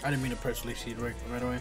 I didn't mean to press release seed right away.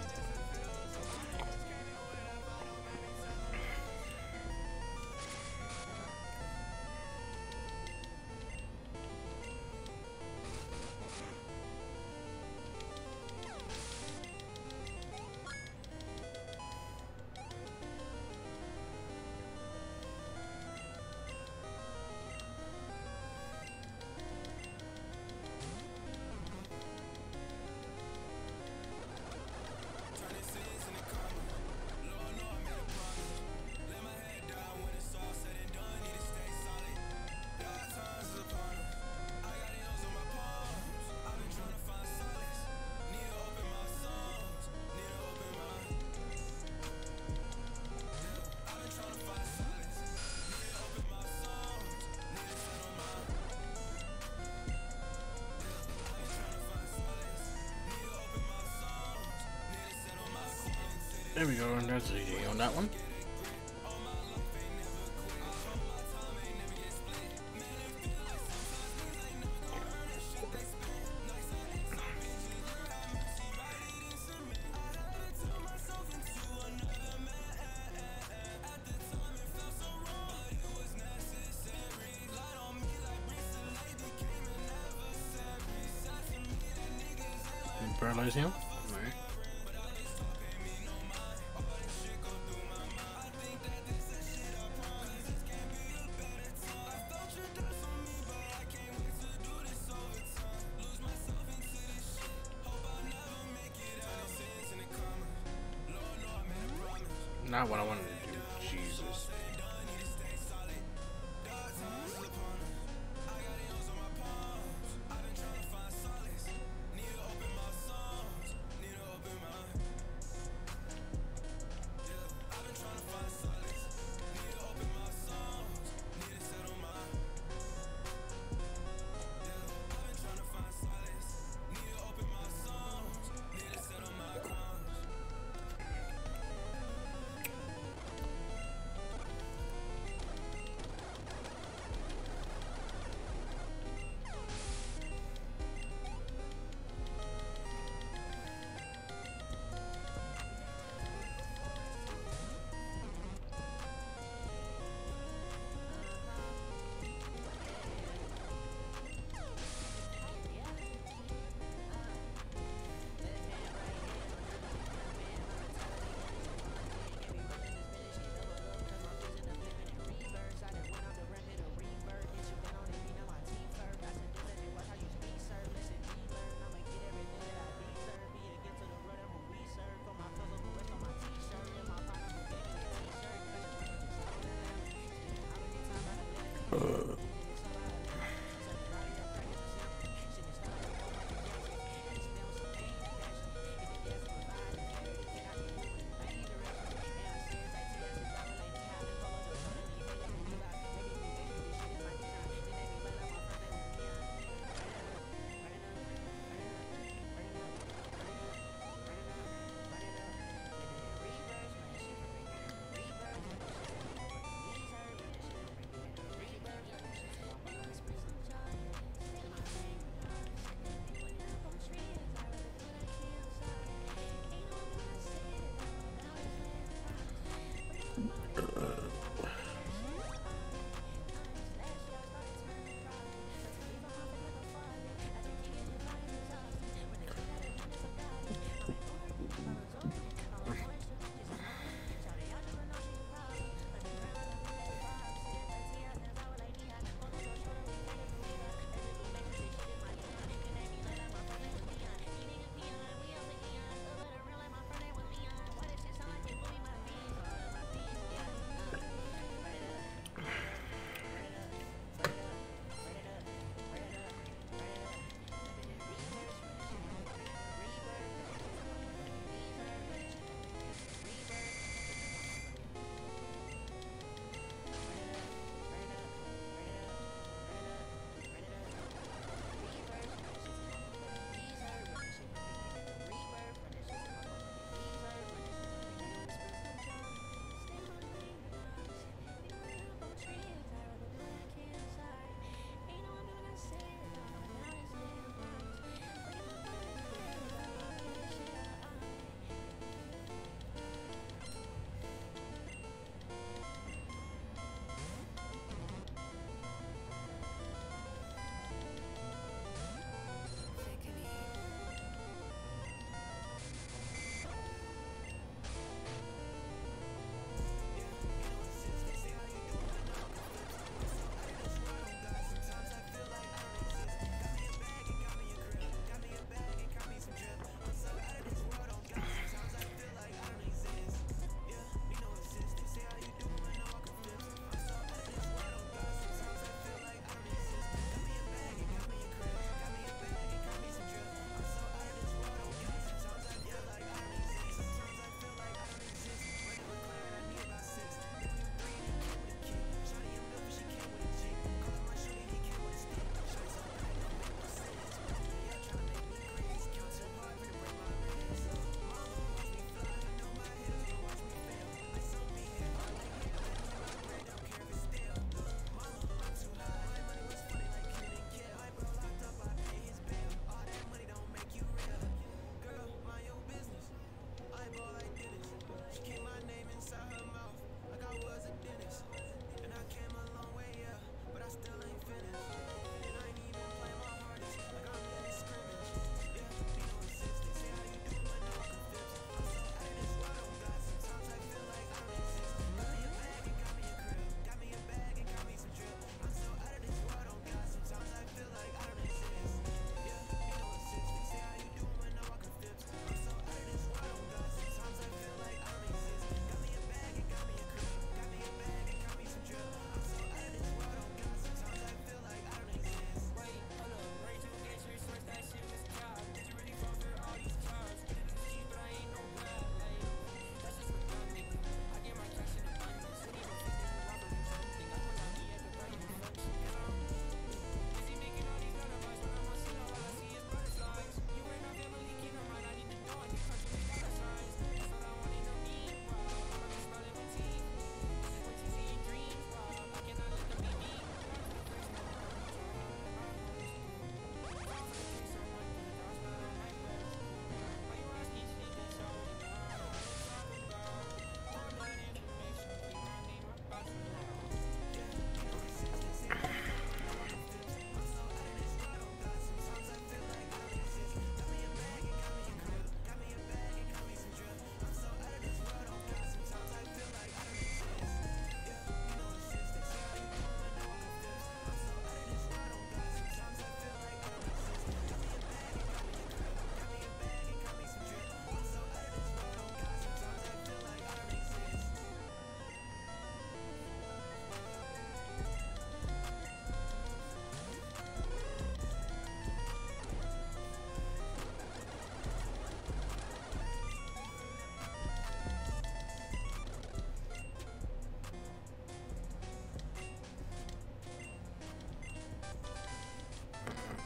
There we go, and there's the GG on that one. And paralyze him. Alright. Not what I wanted to do. Jesus.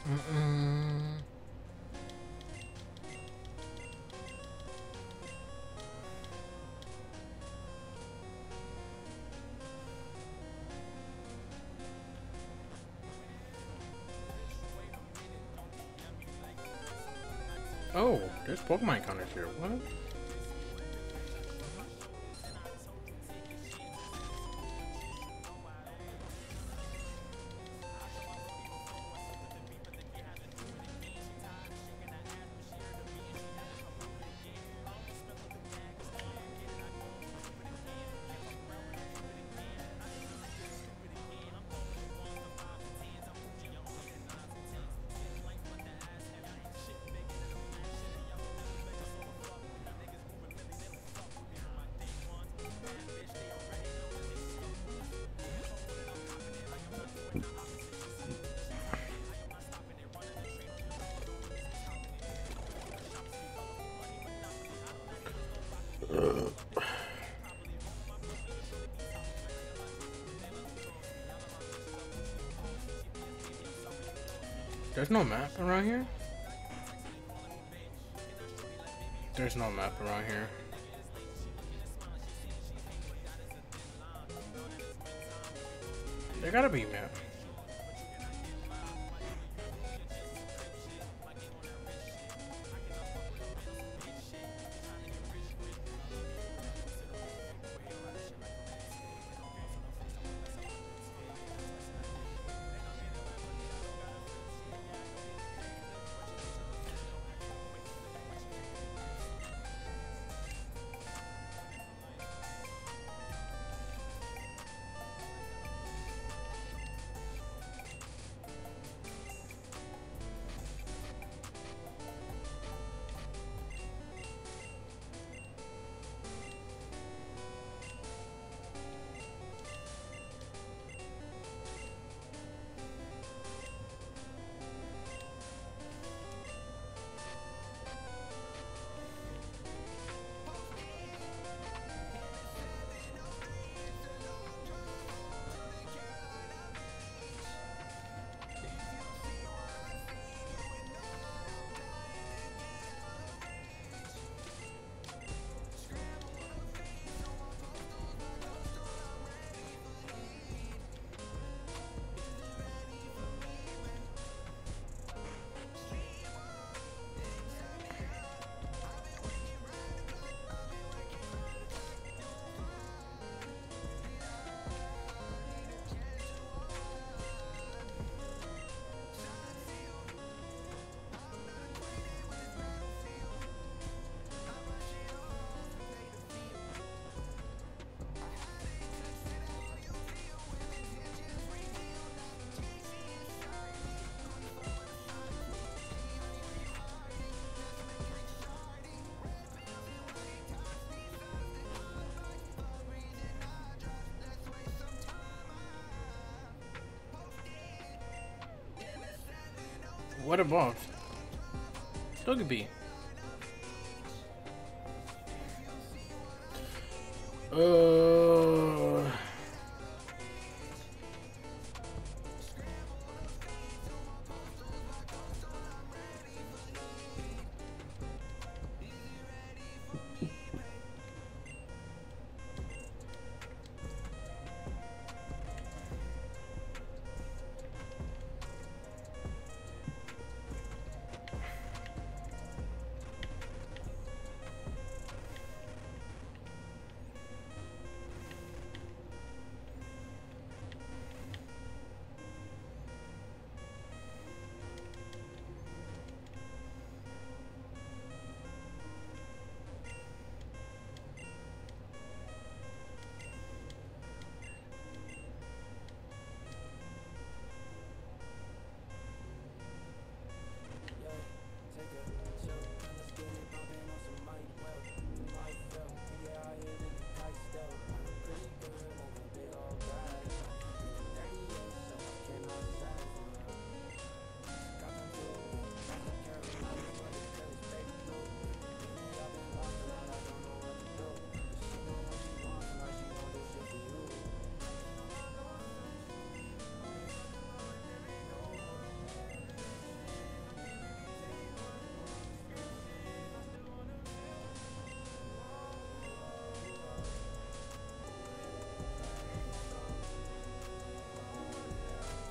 Mm-mm. Oh, there's Pokemon counters here. What? There's no map around here? There's no map around here. There gotta be a map. What evolved? Togepi.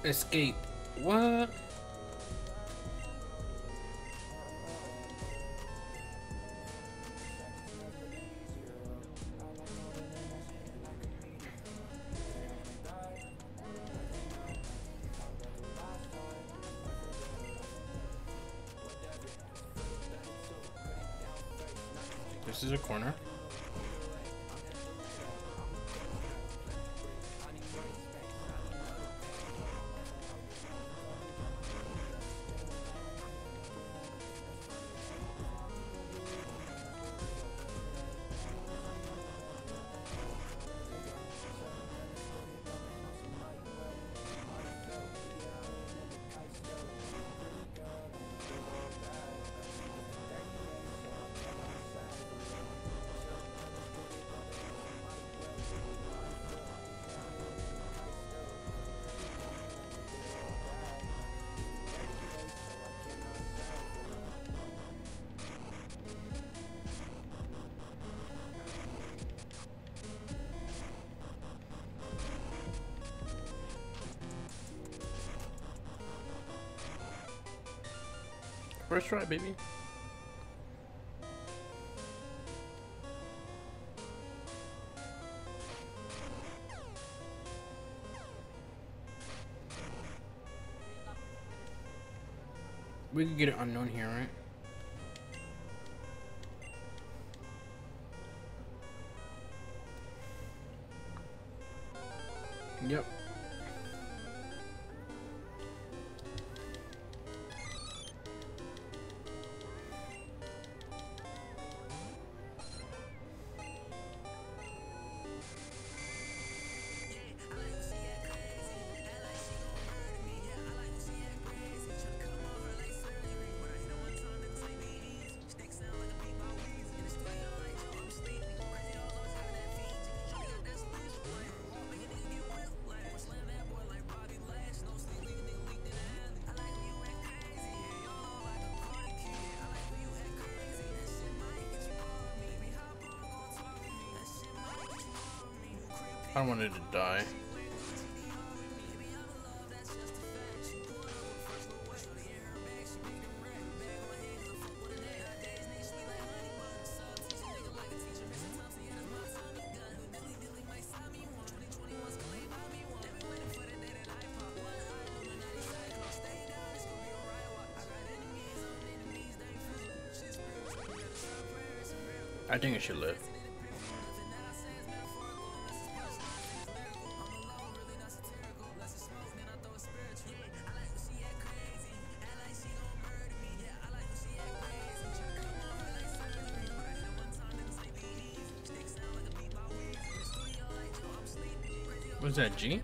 Escape. What? This is a corner. First try, baby. We could get it unknown here, right? Yep. I wanted to die. I think I should live. What's that, G?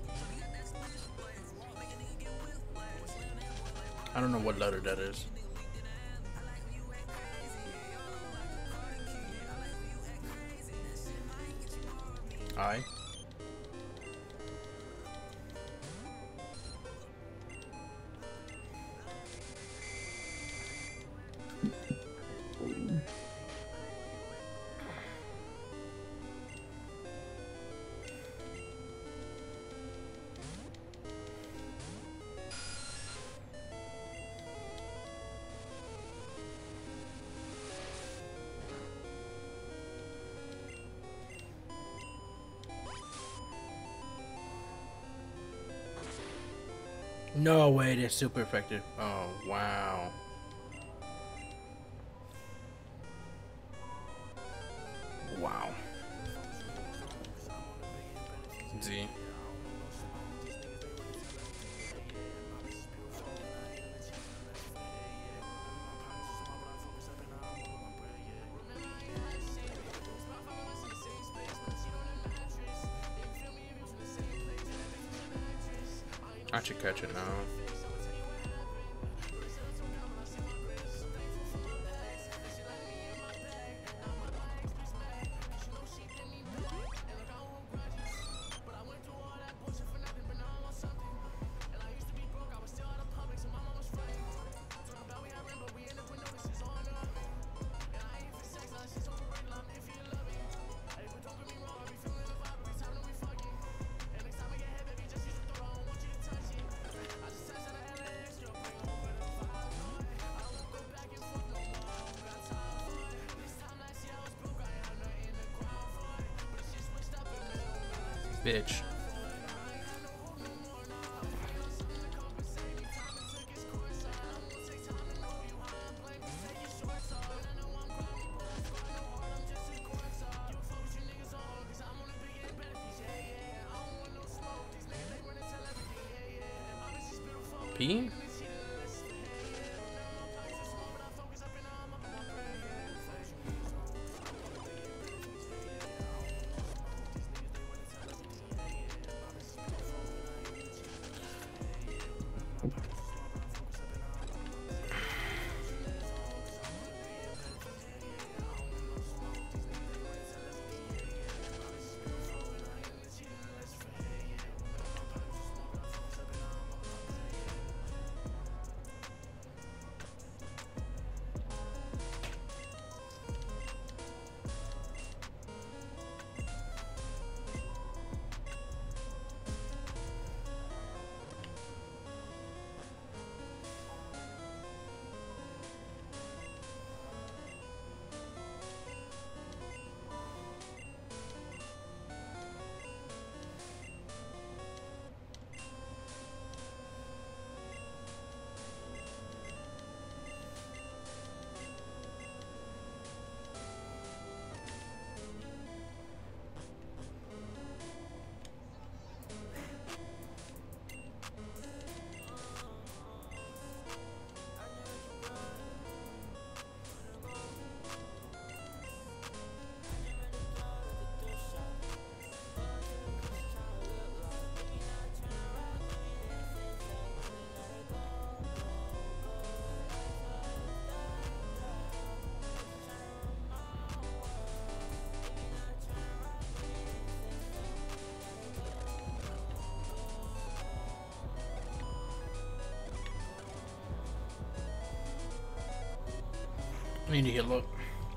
I don't know what letter that is. I. No way, they're super effective. Oh, wow. Wow. Z. I should catch it now. Bitch. P? I need to heal up.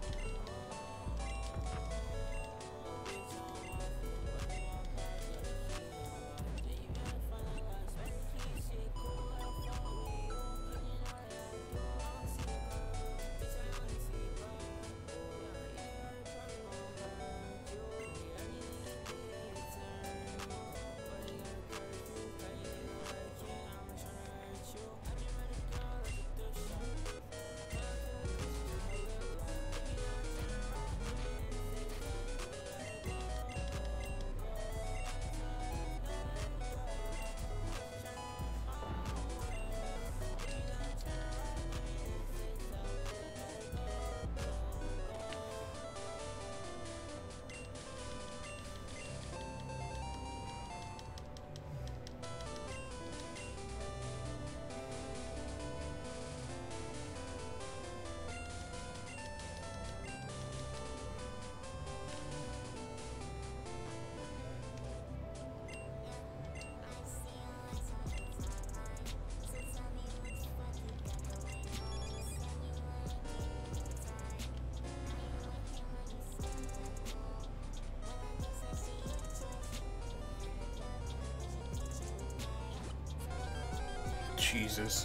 Jesus.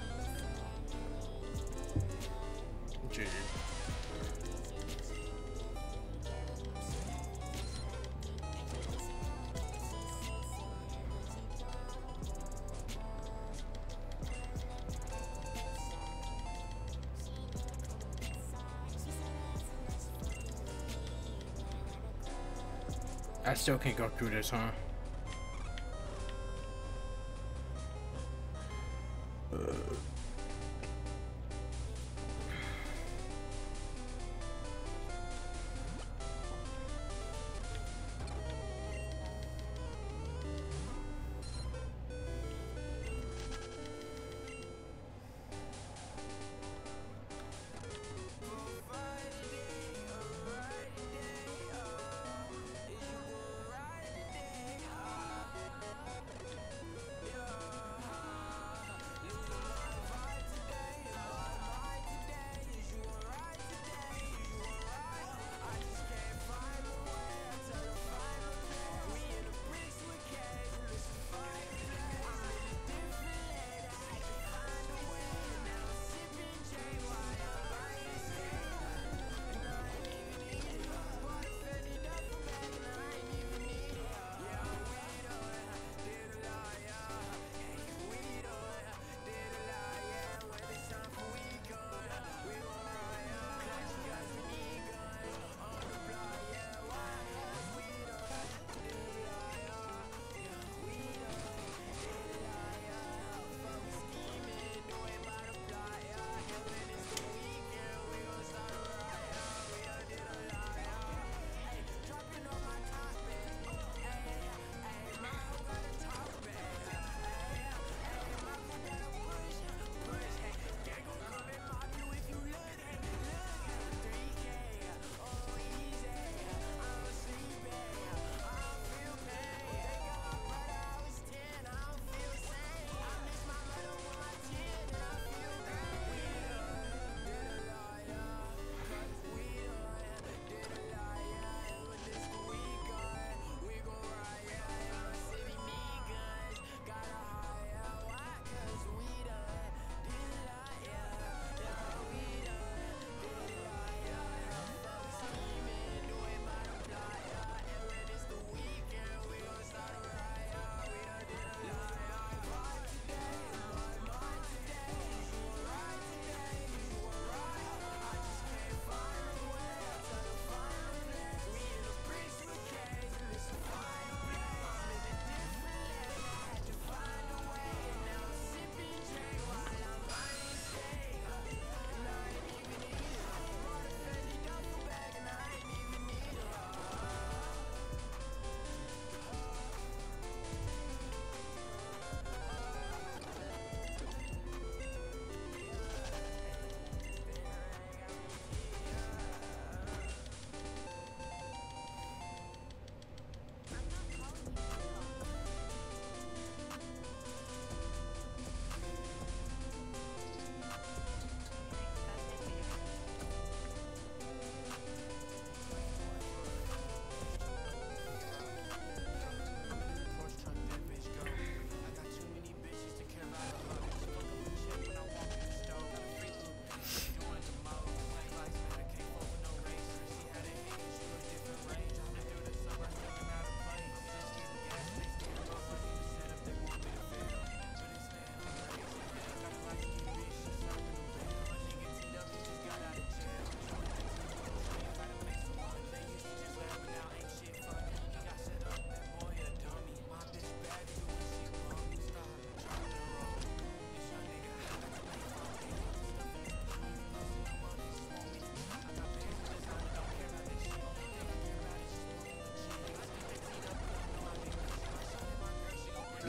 Dude. I still can't go through this, huh?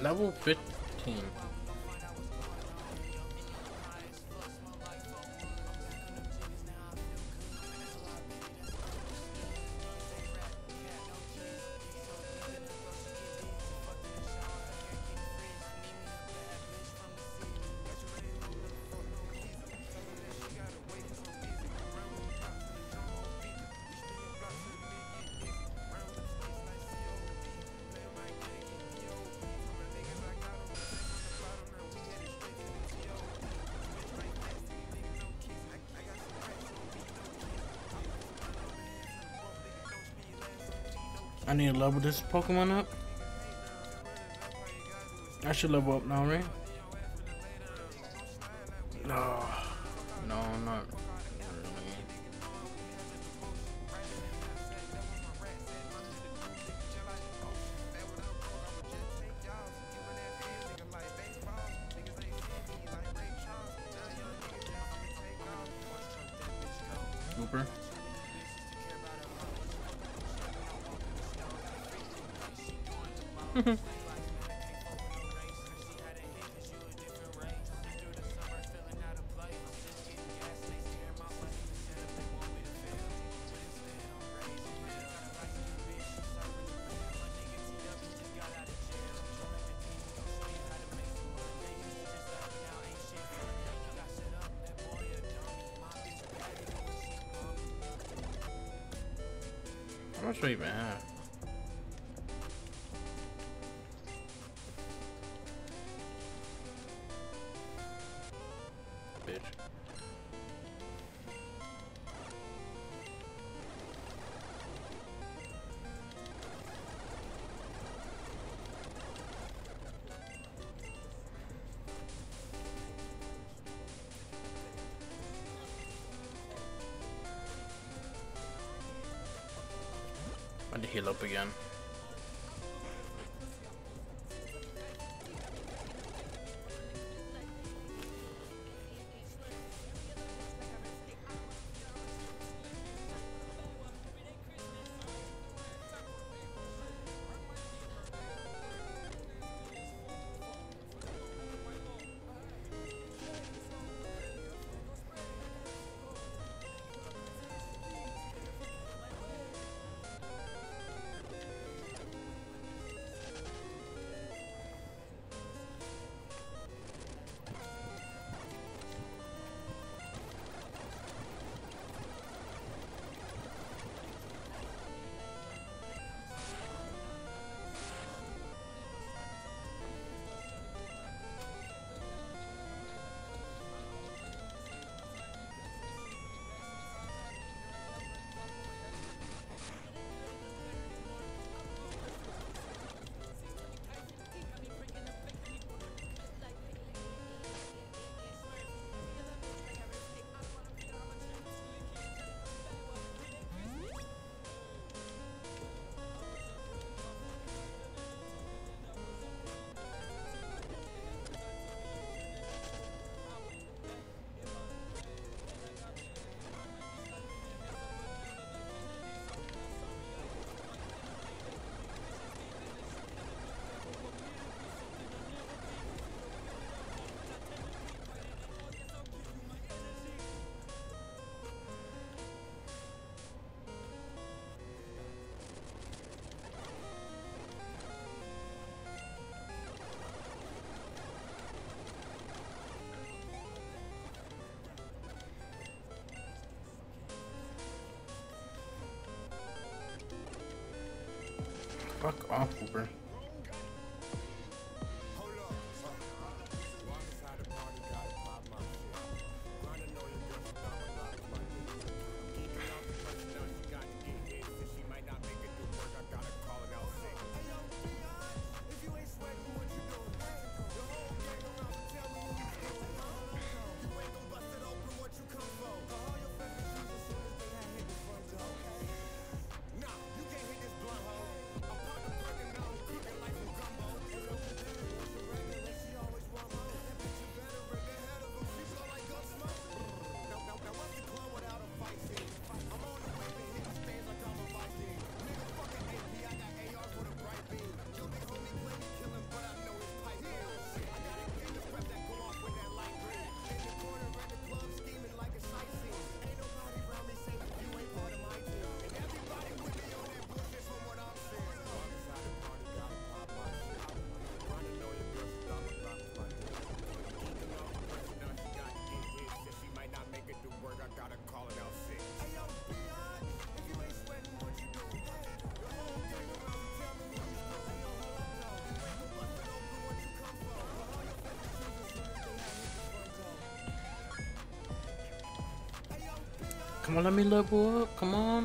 Level 15. I need to level this Pokemon up. I should level up now, right? No, no, not really. Super. How much do I even have? Bitch. I need to heal up again. Fuck off, Uber. Come on, let me level up. Come on.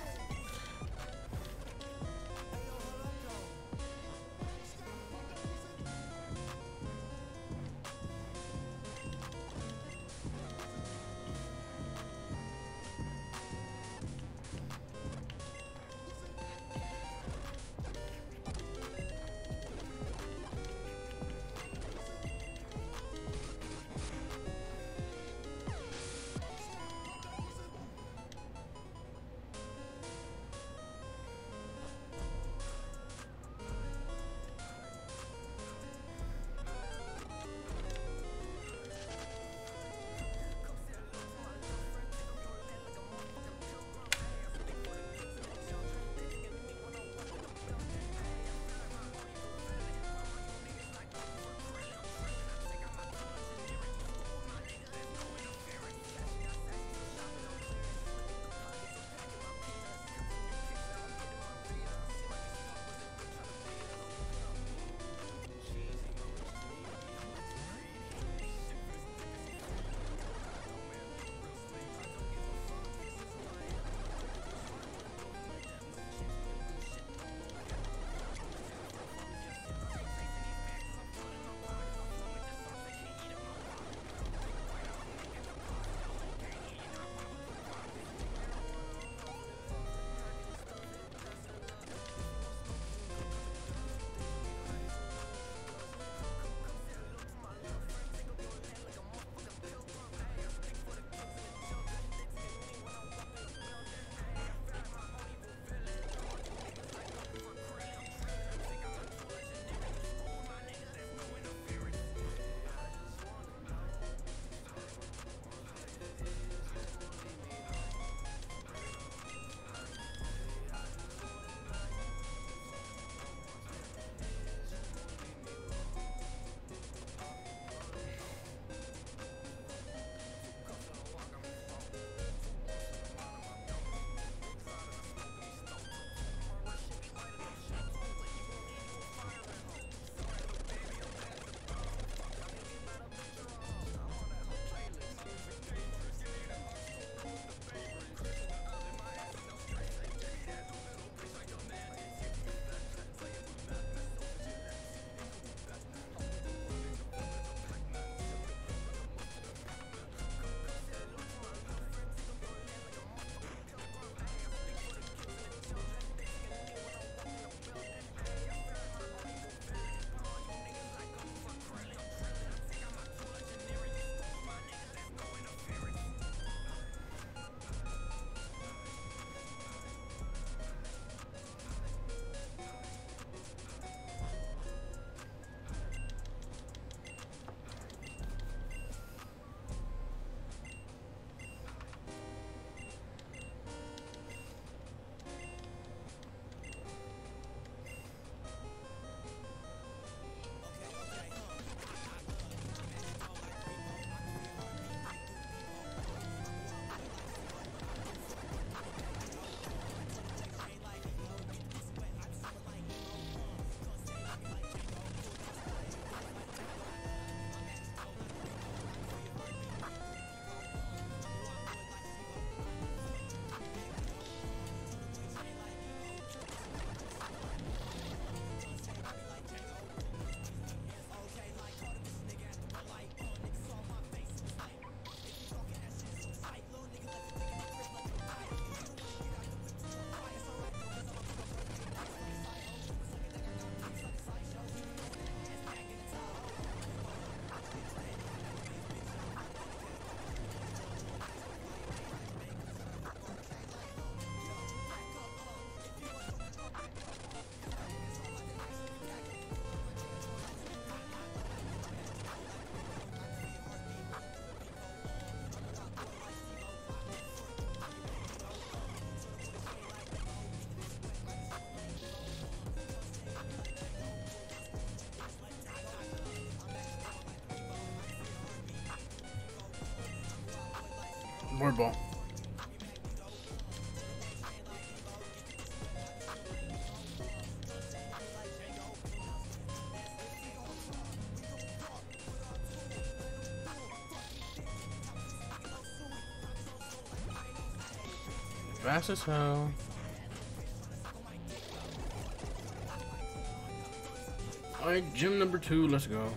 More ball. fast as hell. Alright, gym number 2, let's go.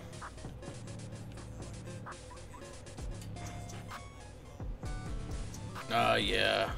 Yeah.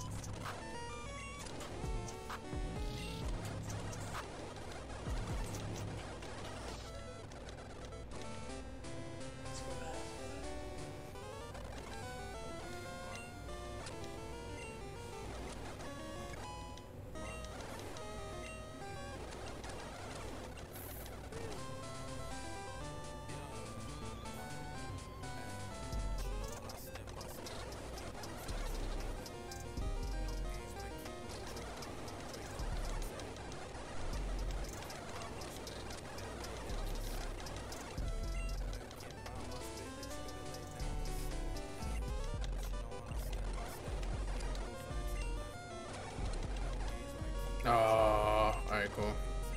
Alright, cool.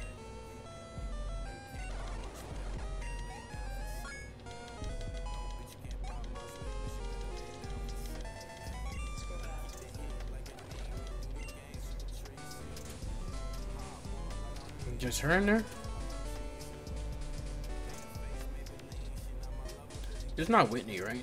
Just her in there? It's not Whitney, right?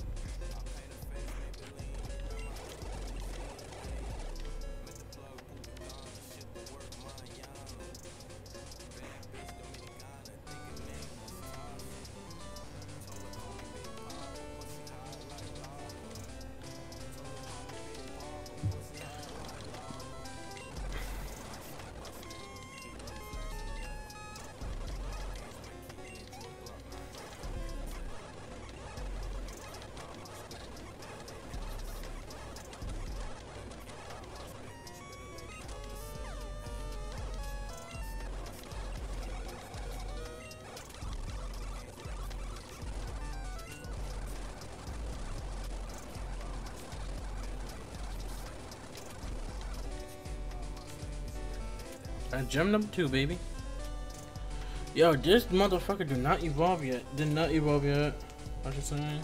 Gem number 2, baby. Yo, this motherfucker did not evolve yet. Did not evolve yet. What you saying?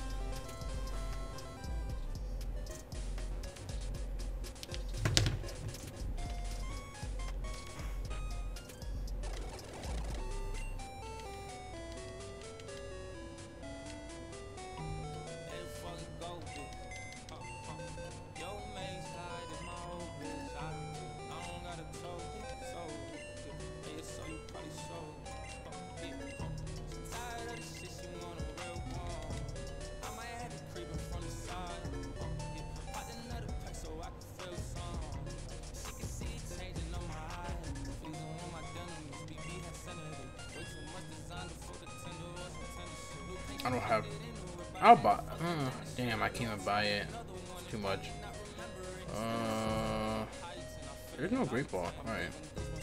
I don't have. I'll buy. Damn, I can't even buy it. It's too much. There's no great ball. All right.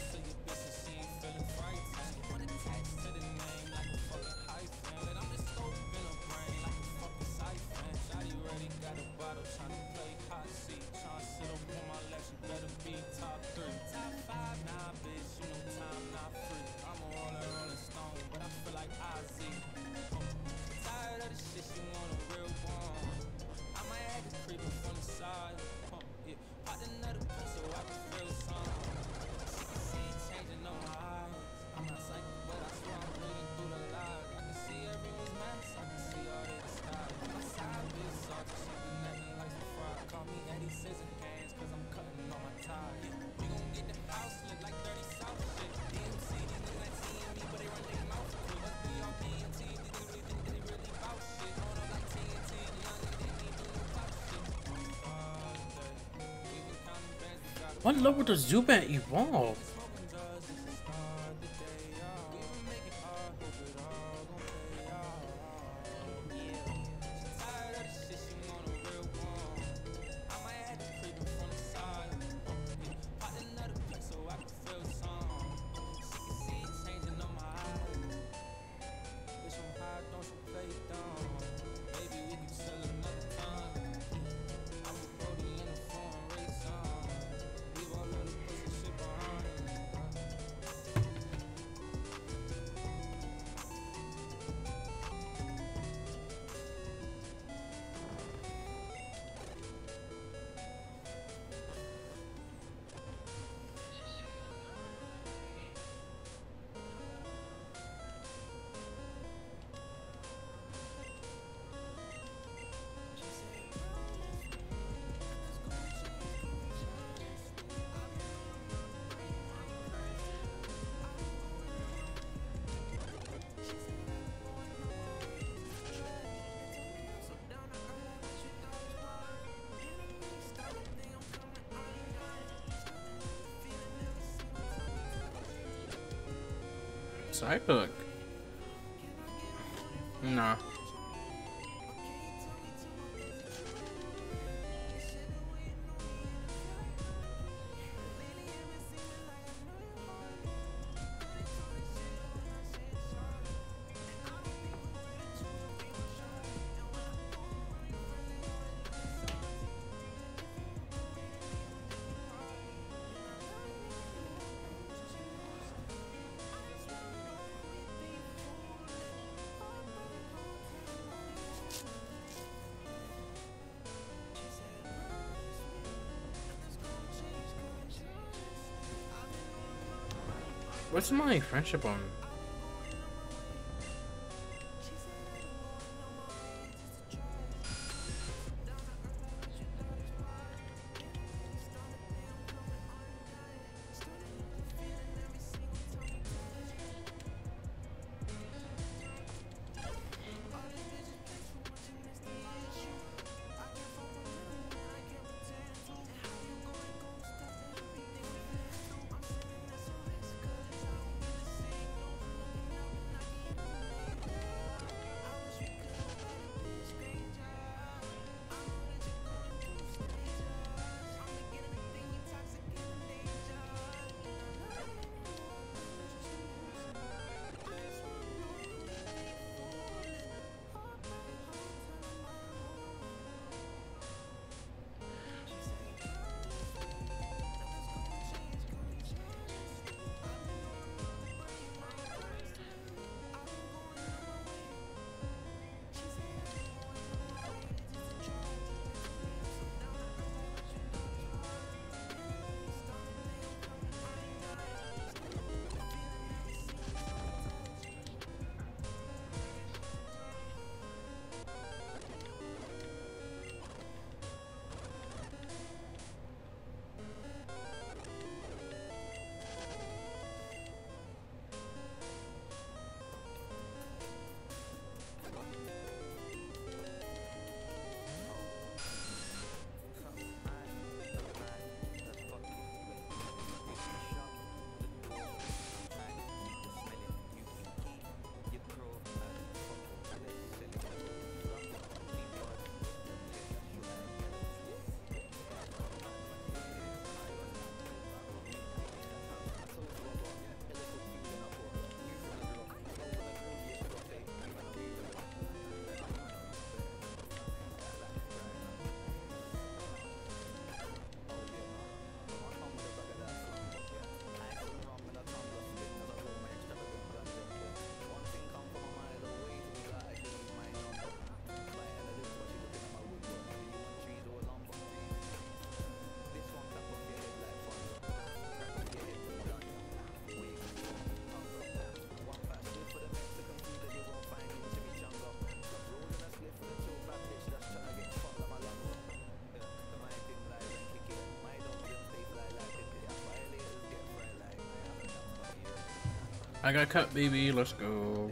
What level does Zubat evolve? Side hook. Nah. What's my friendship on? I got cut, baby. Let's go.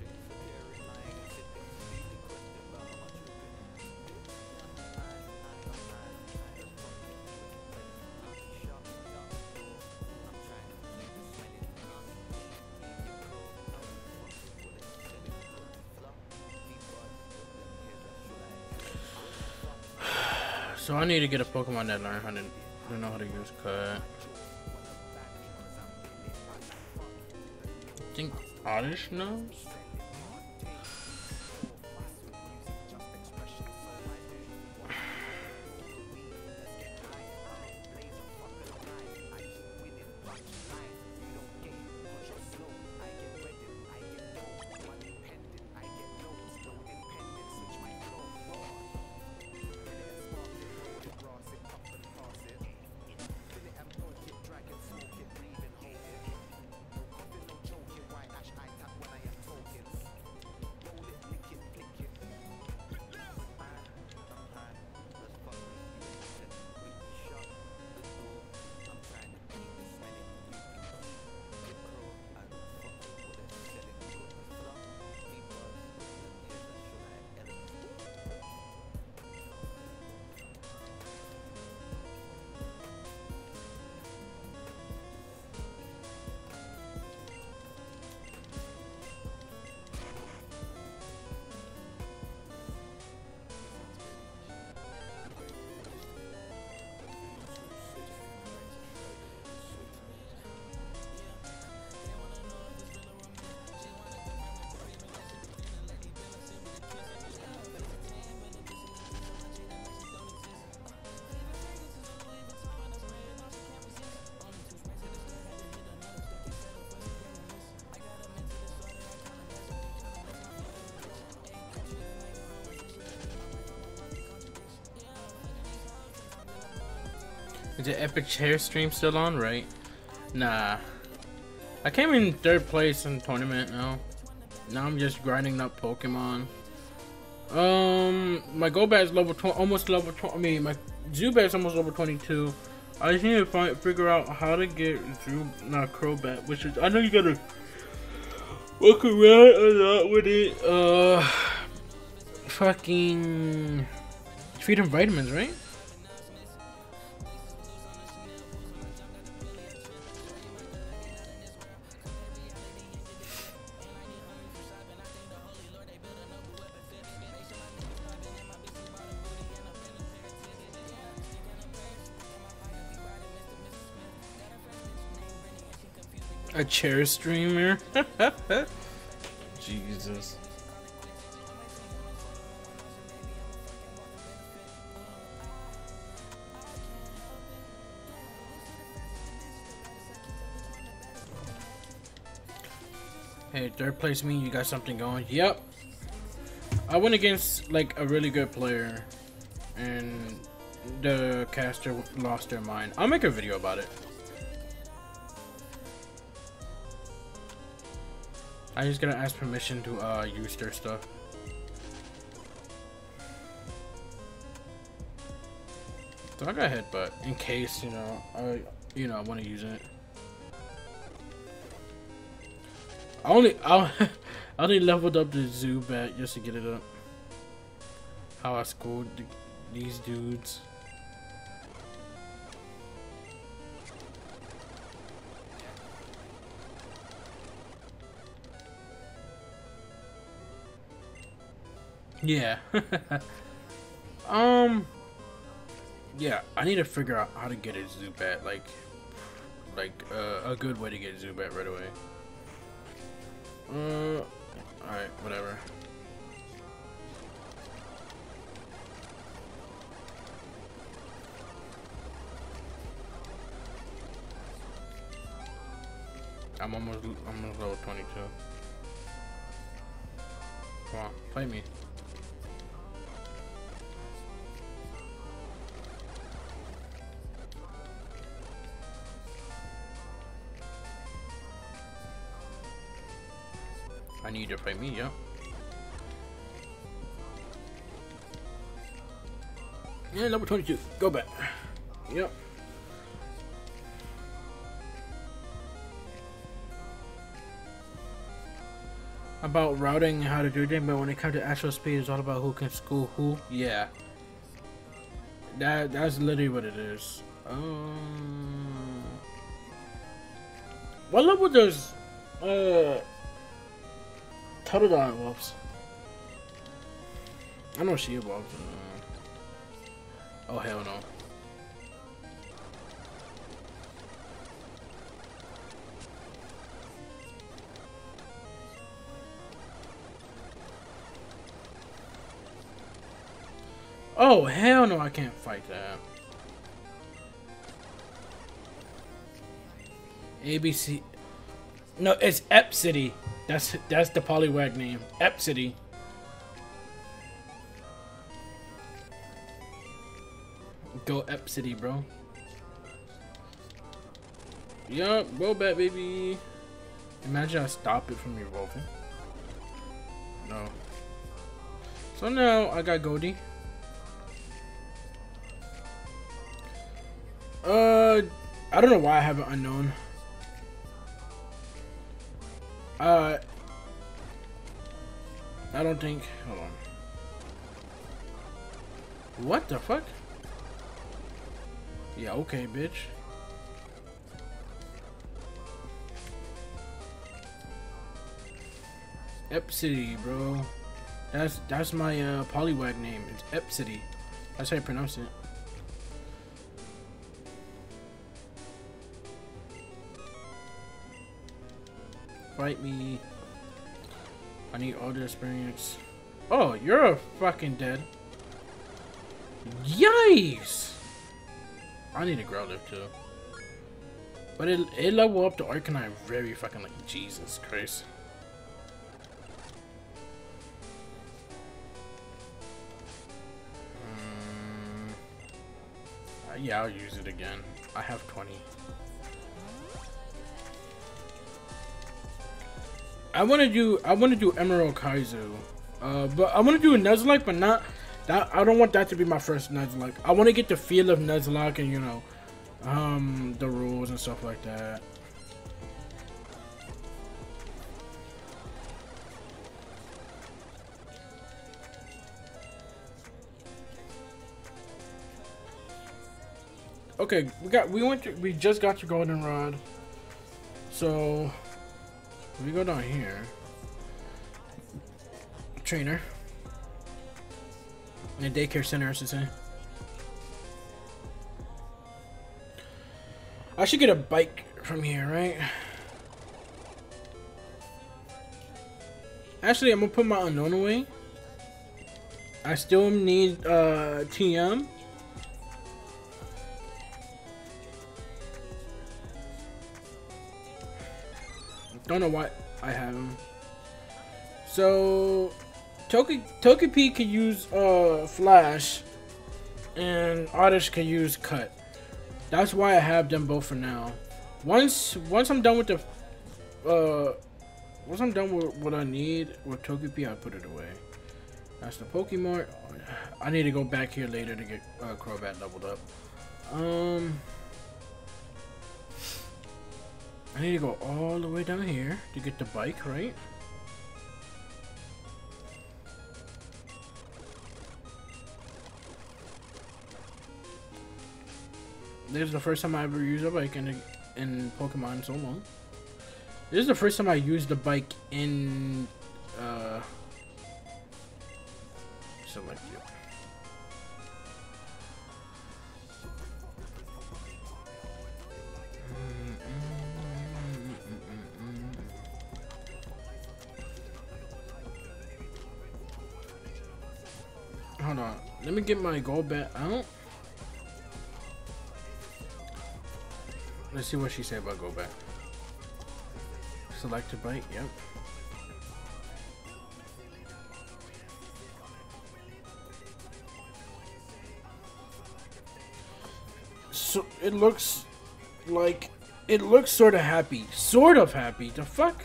So I need to get a Pokemon that learn how to know how to use cut. I think Oddish knows. Is the Epic Chair stream still on? Right? Nah. I came in 3rd place in the tournament now. Now I'm just grinding up Pokemon. My Golbat's level 20, almost level 20. I mean, my Zubat's almost level 22. I just need to figure out how to get Crobat, which is, I know you gotta walk around a lot with it. Fucking feed him vitamins, right? A chair streamer? Jesus. Hey, 3rd place mean you got something going? Yep. I went against like a really good player and the caster lost their mind. I'll make a video about it. I just gotta ask permission to use their stuff. So I got headbutt in case, you know, I want to use it. I only leveled up the Zubat just to get it up. How I schooled these dudes. Yeah. Yeah, I need to figure out how to get a Zubat, like a good way to get Zubat right away. Alright, whatever. I'm almost level 22. Come on, fight me. I need you to fight me, yeah. Yeah, level 22. Go back. Yep. About routing, how to do them, but when it comes to actual speed, it's all about who can school who. Yeah. That's literally what it is. What level does Totodile evolves? I know she evolves. Oh hell no. Oh hell no, I can't fight that. ABC. No, it's Ep City. That's the Poliwag name. Ep City. Go Ep City, bro. Yup, Golbat, baby. Imagine I stop it from revolving. No. So now I got Goldie. I don't know why I haven't unknown. I don't think. Hold on. What the fuck? Yeah, okay, bitch. Ep City, bro. That's my Poliwag name. It's Ep City. That's how you pronounce it. Fight me. I need all the experience. Oh, you're fucking dead. Yikes! I need a Growlithe too. But it level up to Arcanine very fucking like Jesus Christ. Yeah, I'll use it again. I have 20. I want to do Emerald Kaizu. But I want to do a Nuzlocke, but not that. I don't want that to be my first Nuzlocke. I want to get the feel of Nuzlocke and, you know, the rules and stuff like that. Okay, we just got your goldenrod. So we go down here. Trainer. In a daycare center, I should say. I should get a bike from here, right? Actually, I'm gonna put my unknown away. I still need TM. Don't know why I have him. So Togepi can use Flash, and Oddish can use Cut. That's why I have them both for now. Once I'm done with the once I'm done with what I need with Togepi, I'll put it away. That's the Pokemon. I need to go back here later to get Crobat leveled up. I need to go all the way down here to get the bike, right? This is the first time I ever used a bike in Pokemon in so long. This is the first time I used the bike in select you. Hold on, let me get my Golbat out. Let's see what she said about Golbat. Select a bite, yep. So it looks sort of happy. Sort of happy. The fuck?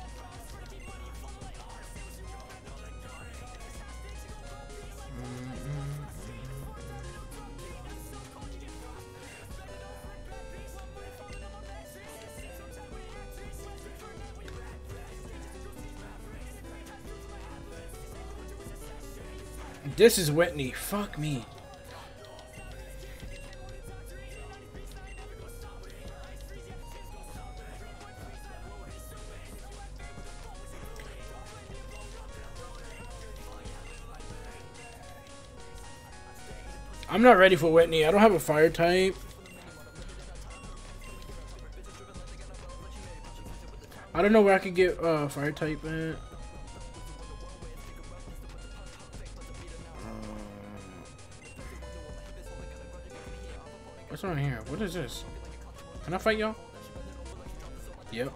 This is Whitney. Fuck me. I'm not ready for Whitney. I don't have a fire type. I don't know where I could get fire type at. What's on here? What is this? Can I fight y'all? Yep.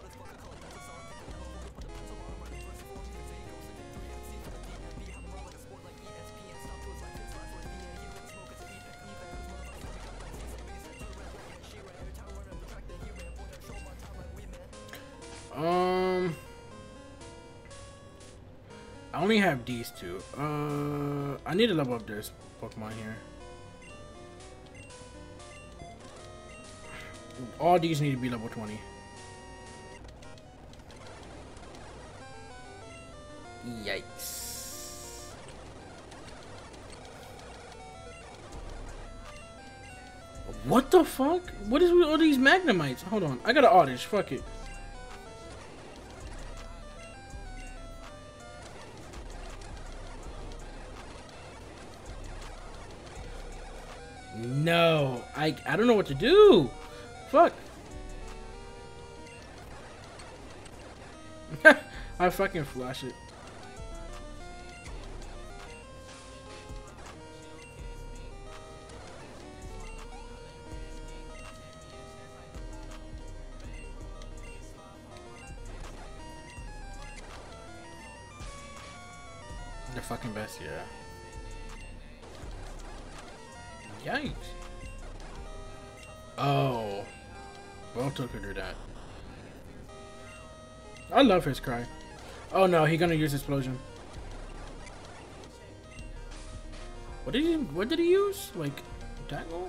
I only have these two. I need to level up this Pokemon here. All these need to be level 20. Yikes. What the fuck? What is with all these Magnemites? Hold on. I got an Oddish. Fuck it. No. I don't know what to do. Fuck. I fucking flash it. The fucking best, yeah. Yikes. Oh. Well, took her to that. I love his cry. Oh no, he gonna use explosion. What did he use? Like, tackle?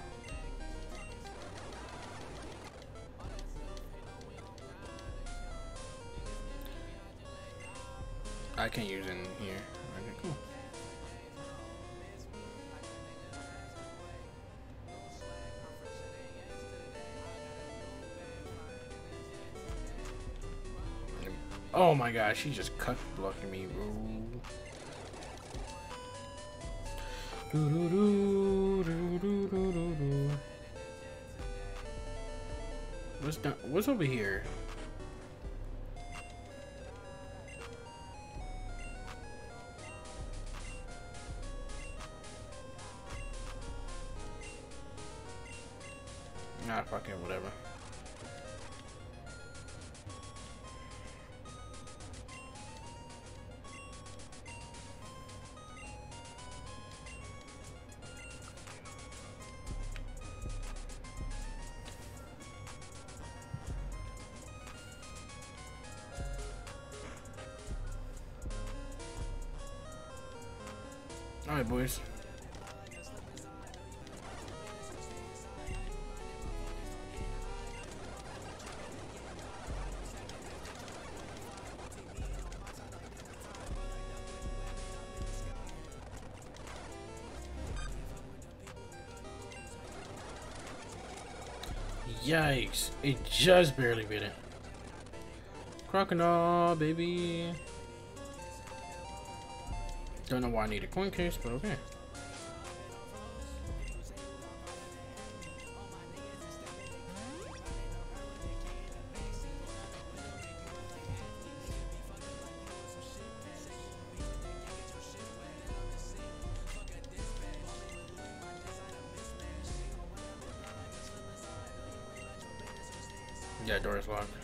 I can't use it in here. Okay, cool. Oh my gosh, she just cut blocking me, bro. What's over here? Nah, fuck it, whatever. Alright, boys. Yikes. It just barely beat it. Crocodile, baby. Don't know why I need a coin case, but okay. Yeah, door is locked.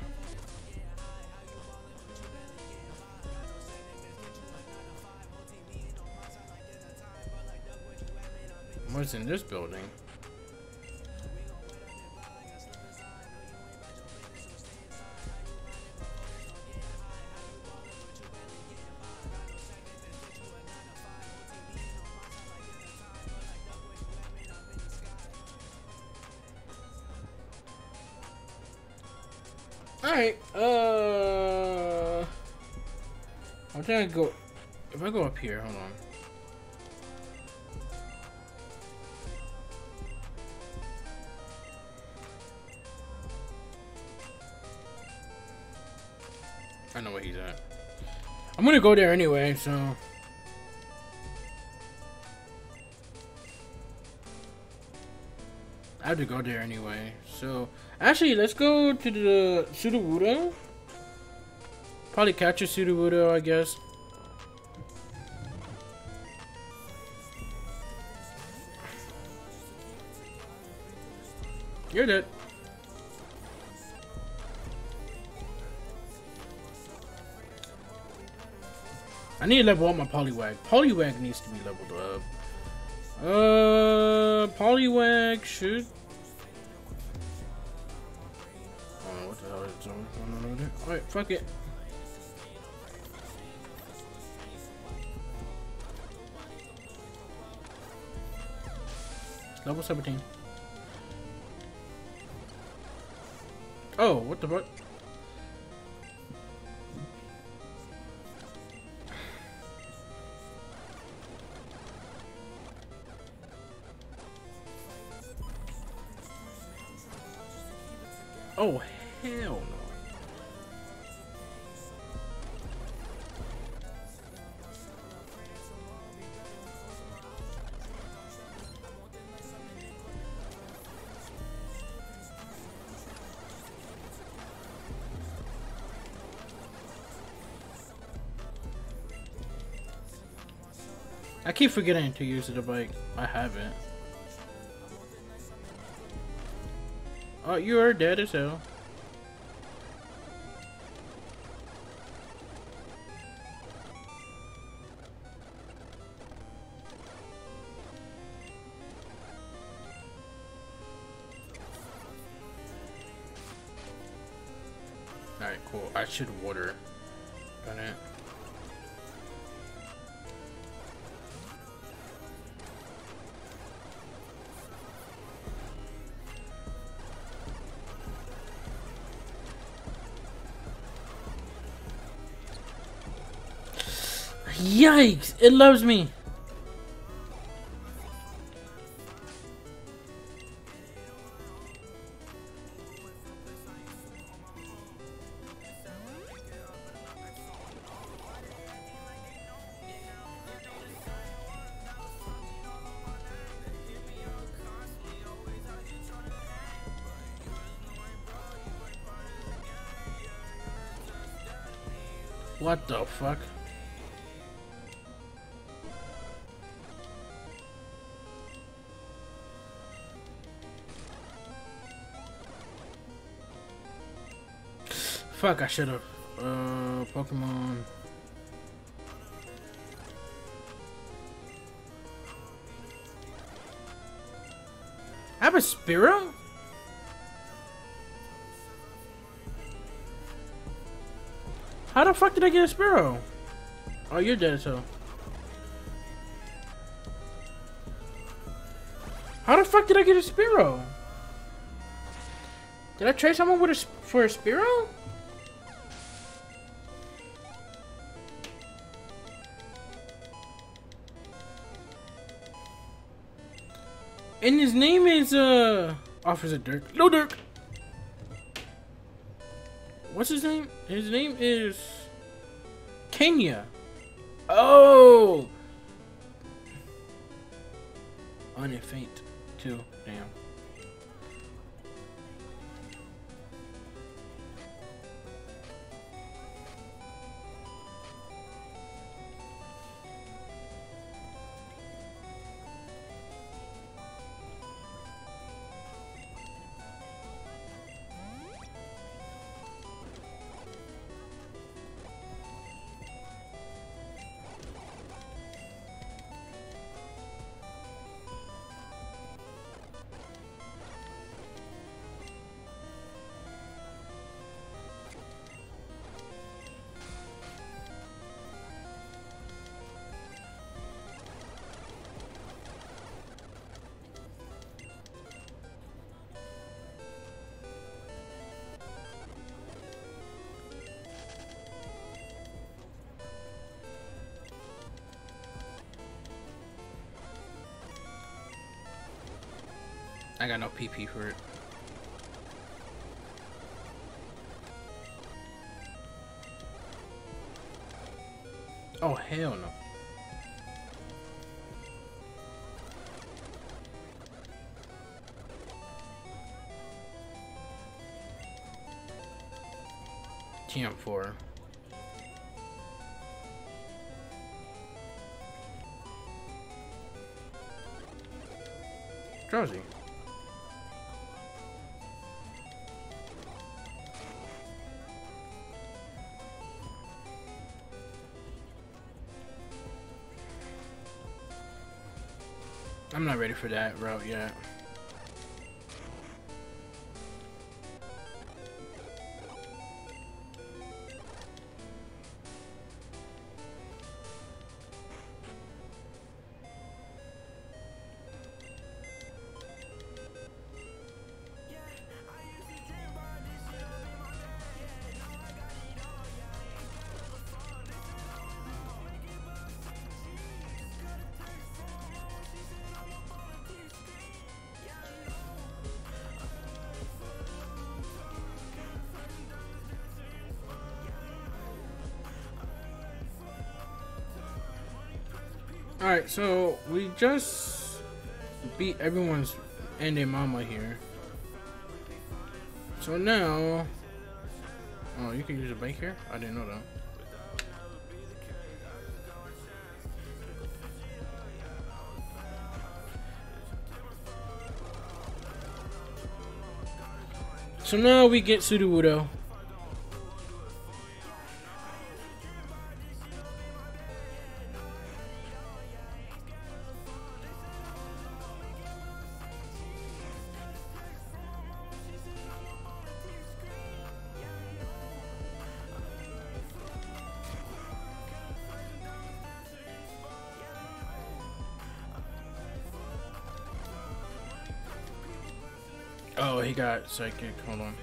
What's in this building? Alright, I'm trying to go. If I go up here, hold on. I know where he's at. I'm gonna go there anyway, so. I have to go there anyway. So, actually, let's go to the Sudowoodo. Probably catch a Sudowoodo, I guess. You're dead. I need to level up my Poliwag. Poliwag needs to be leveled up. Poliwag should. Oh, what the hell is going on over there? Alright, fuck it. Level 17. Oh, what the fuck? Oh, hell no. I keep forgetting to use the bike. I haven't. Oh, you are dead as hell. Alright, cool. I should water. Got it. Yikes! It loves me! What the fuck? Fuck, I should've. Pokemon. I have a Spearow? How the fuck did I get a Spearow? Oh, you're dead, so. How the fuck did I get a Spearow? Did I trade someone with for a Spearow? And his name is Officer Dirk. No, Dirk. What's his name? His name is Kenya. Oh, Unfaint too. Damn. I got no PP for it. Oh, hell no. TM4. Drowsy. I'm not ready for that route yet. Alright, so we just beat everyone's and their mama here. So now, oh, you can use a bike here? I didn't know that. So now we get Sudowoodo. Oh, he got psychic. Hold on.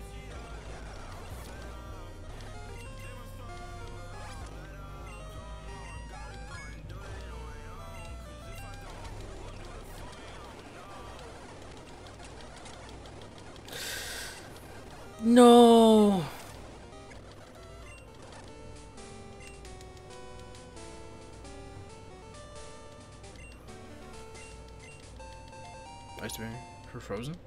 No. Ice Berry for Frozen.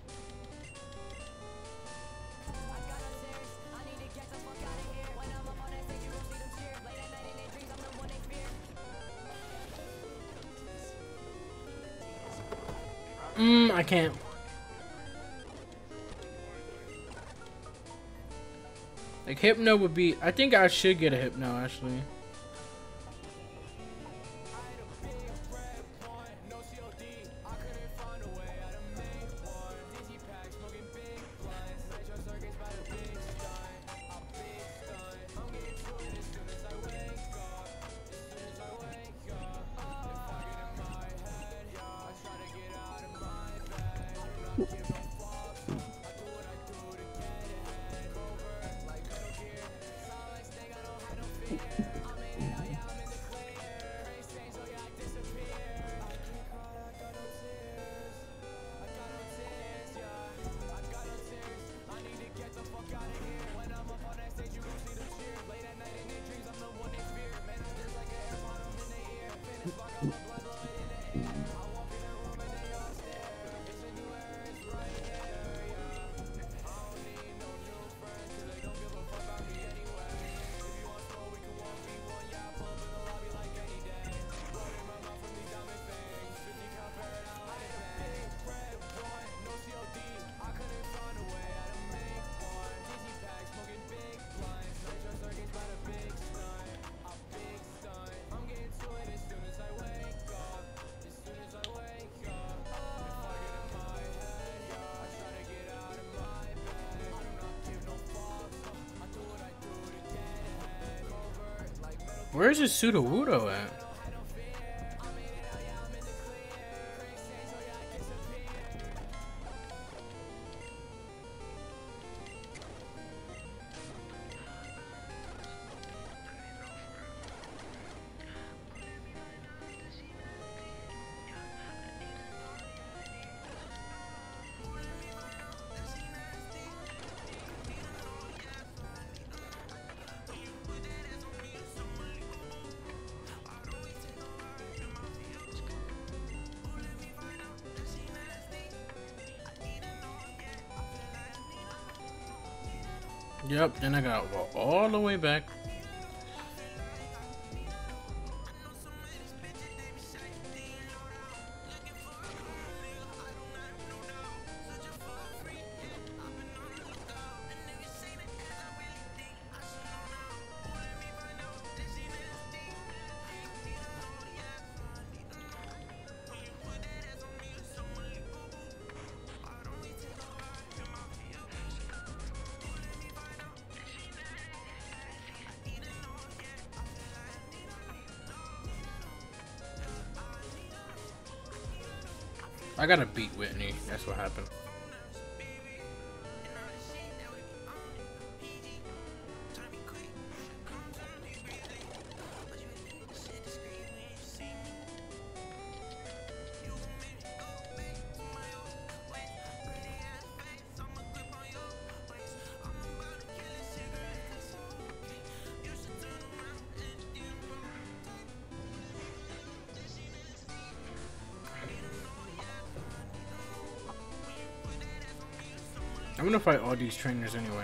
I can't. Like Hypno would be. I think I should get a Hypno actually. Where's his Sudowoodo at? Yep, then I gotta go all the way back. I gotta beat Whitney. That's what happened. I'm gonna fight all these trainers anyway.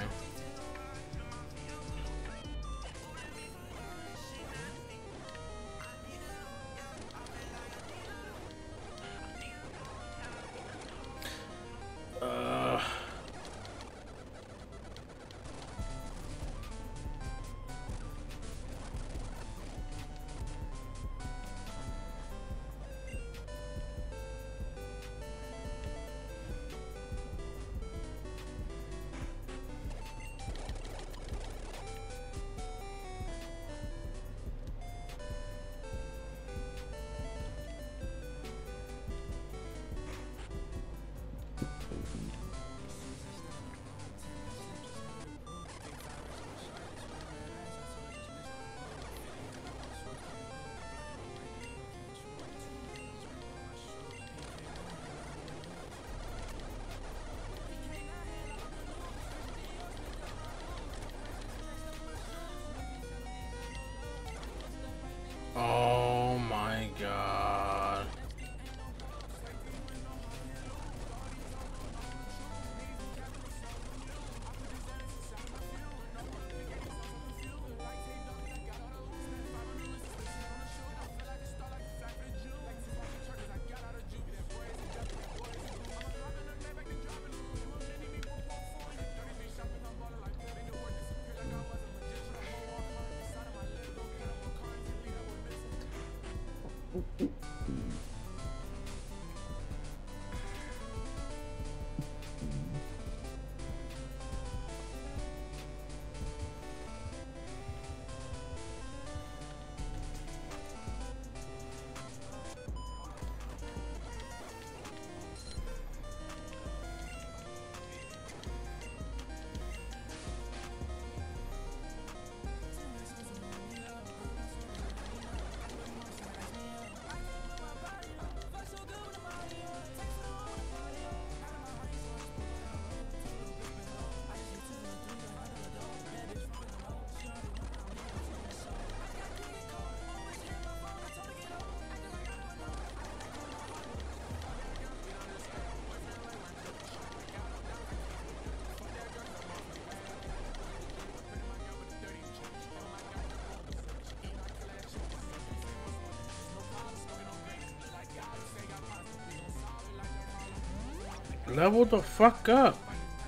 Level the fuck up.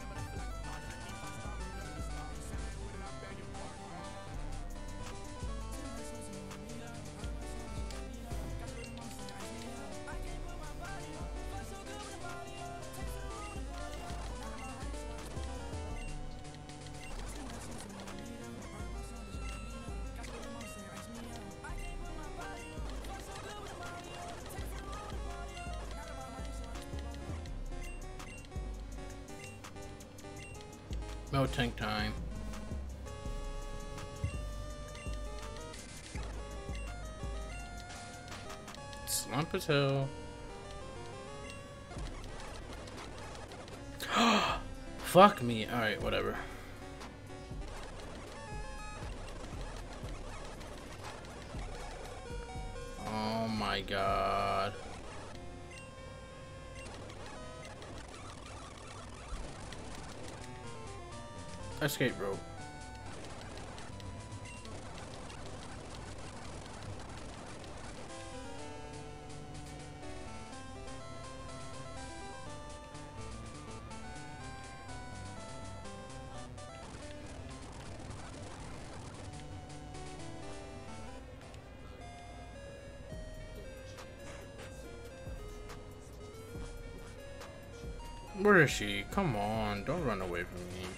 No tank time. Slump as hell. Fuck me. Alright, whatever. Oh my god. Escape rope. Where is she? Come on, don't run away from me.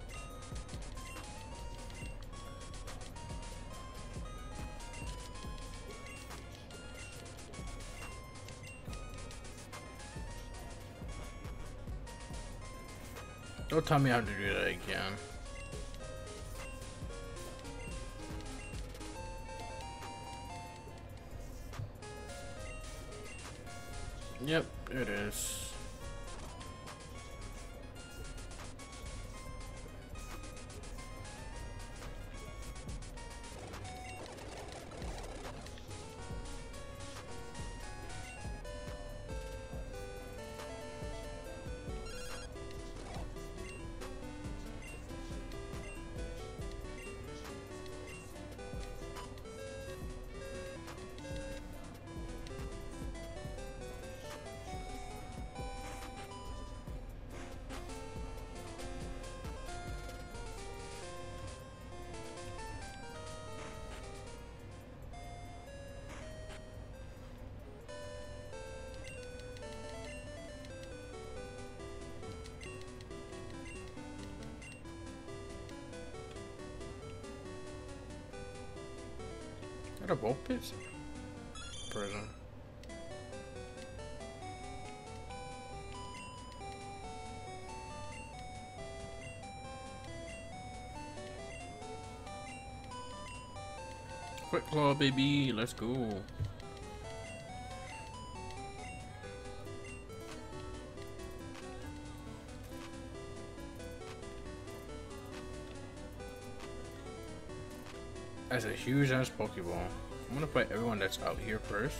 Don't tell me how to do that again. Yep, it is. Is that a bolt pit? Prison. Quick claw, baby, let's go. That's a huge ass Pokeball. I'm gonna fight everyone that's out here first.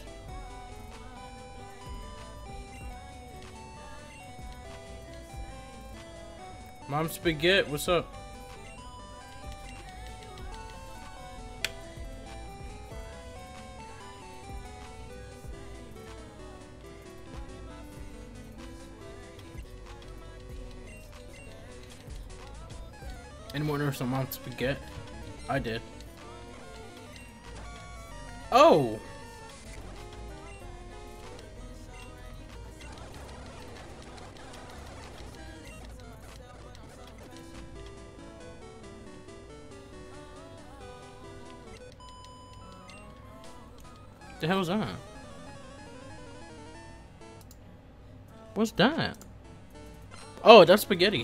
Mom Spaghetti, what's up? Anyone order some Mom Spaghetti? I did. Oh! The hell's that? What's that? Oh, that's spaghetti.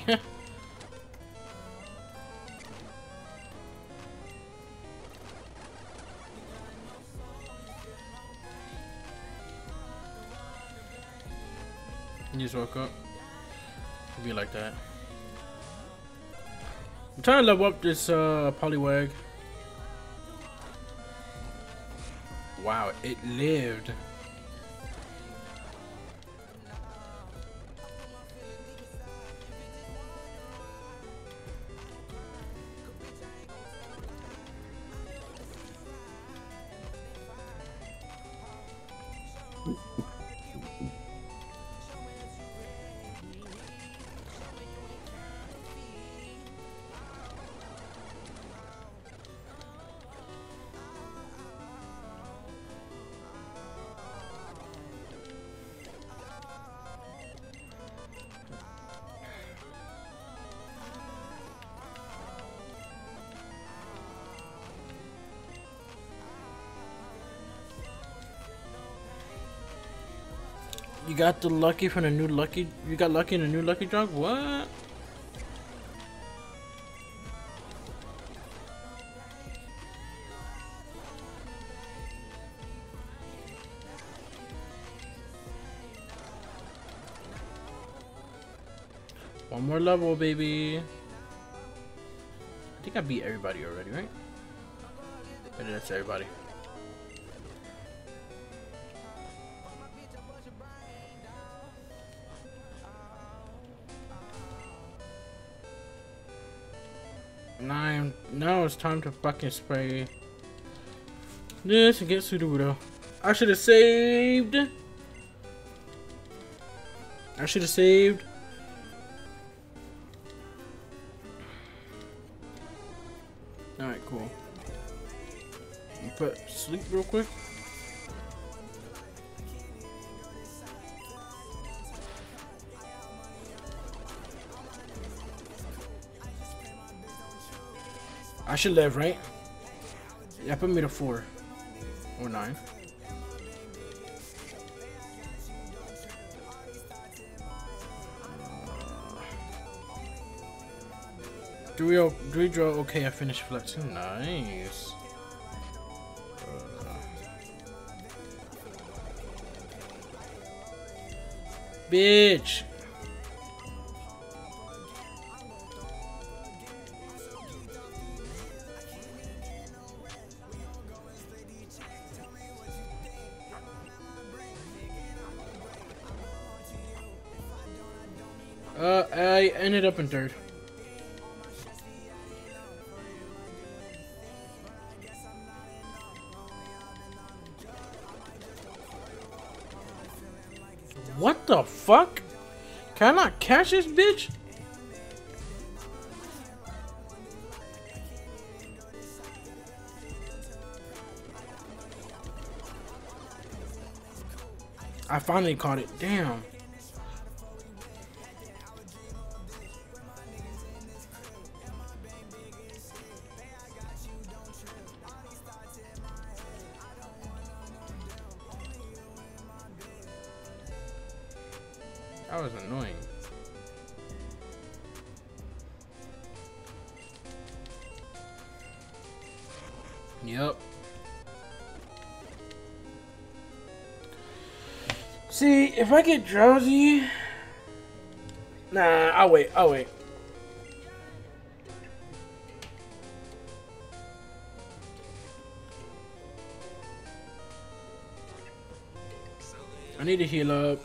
You just woke up. It'd be like that. I'm trying to level up this Poliwag. Wow, it lived. You got the lucky from the new lucky. You got lucky in the new lucky drop. What? One more level, baby. I think I beat everybody already, right? I did that's everybody. Now it's time to fucking spray this and get Sudowoodo. I should have saved. Alright, cool. Put sleep real quick. I should live, right? Yeah, put me to 4 or 9. Do we draw? Okay, I finished flexing. Nice. Bitch. I ended up in 3rd. What the fuck? Can I not catch this bitch? I finally caught it. Damn. That was annoying. Yep. See, if I get drowsy... Nah, I'll wait. I need to heal up.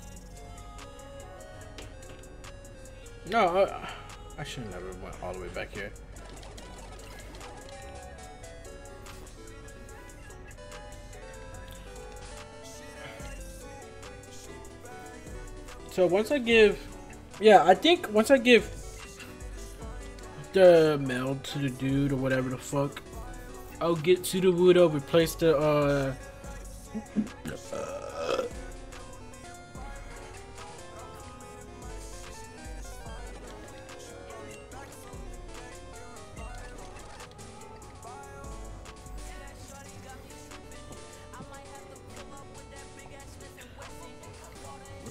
No, I should have never went all the way back here. So once I give, yeah, I think once I give the mail to the dude or whatever the fuck, I'll get Sudowoodo, replace the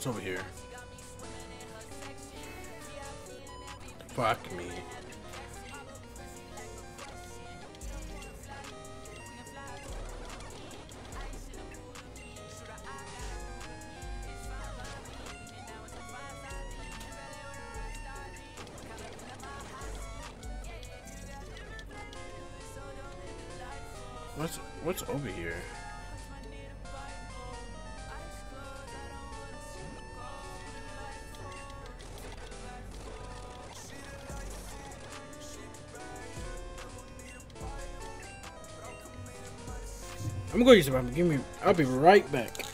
What's over here? Fuck me. What's over here? I'm gonna go use it. I'll be right back.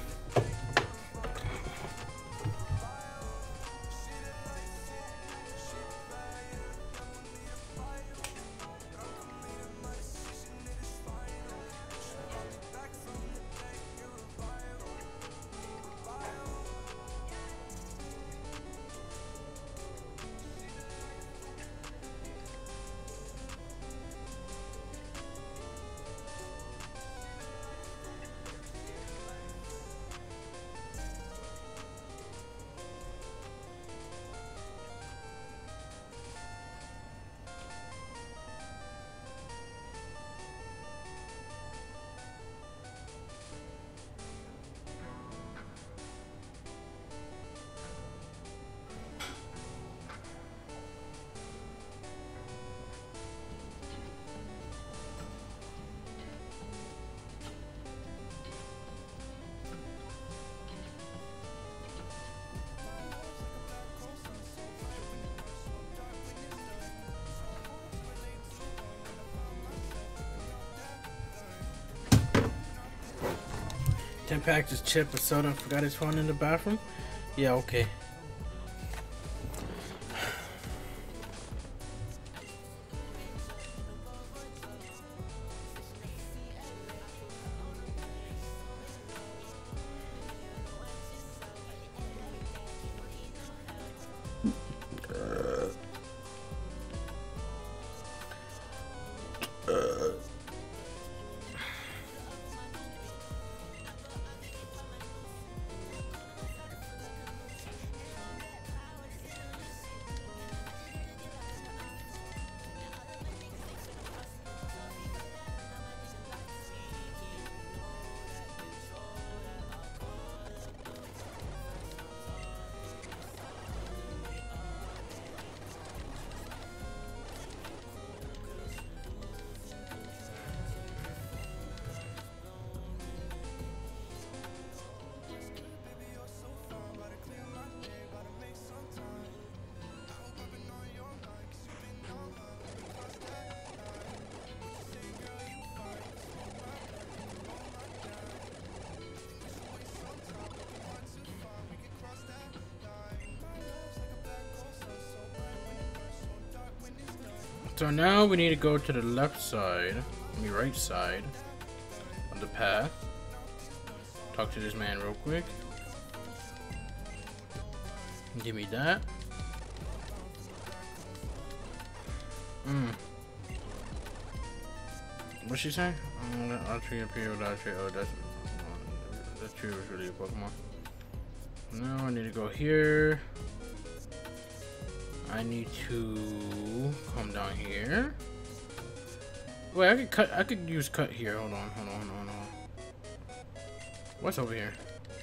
Ten packs of chip and soda. Forgot his phone in the bathroom. Yeah, okay. So now we need to go to the left side, right side of the path. Talk to this man real quick. Give me that. What's she saying? I'll tree appear without tree. Oh, that tree was really a Pokemon. Now I need to go here. I need to come down here. Wait, I could cut. I could use cut here. Hold on. What's over here?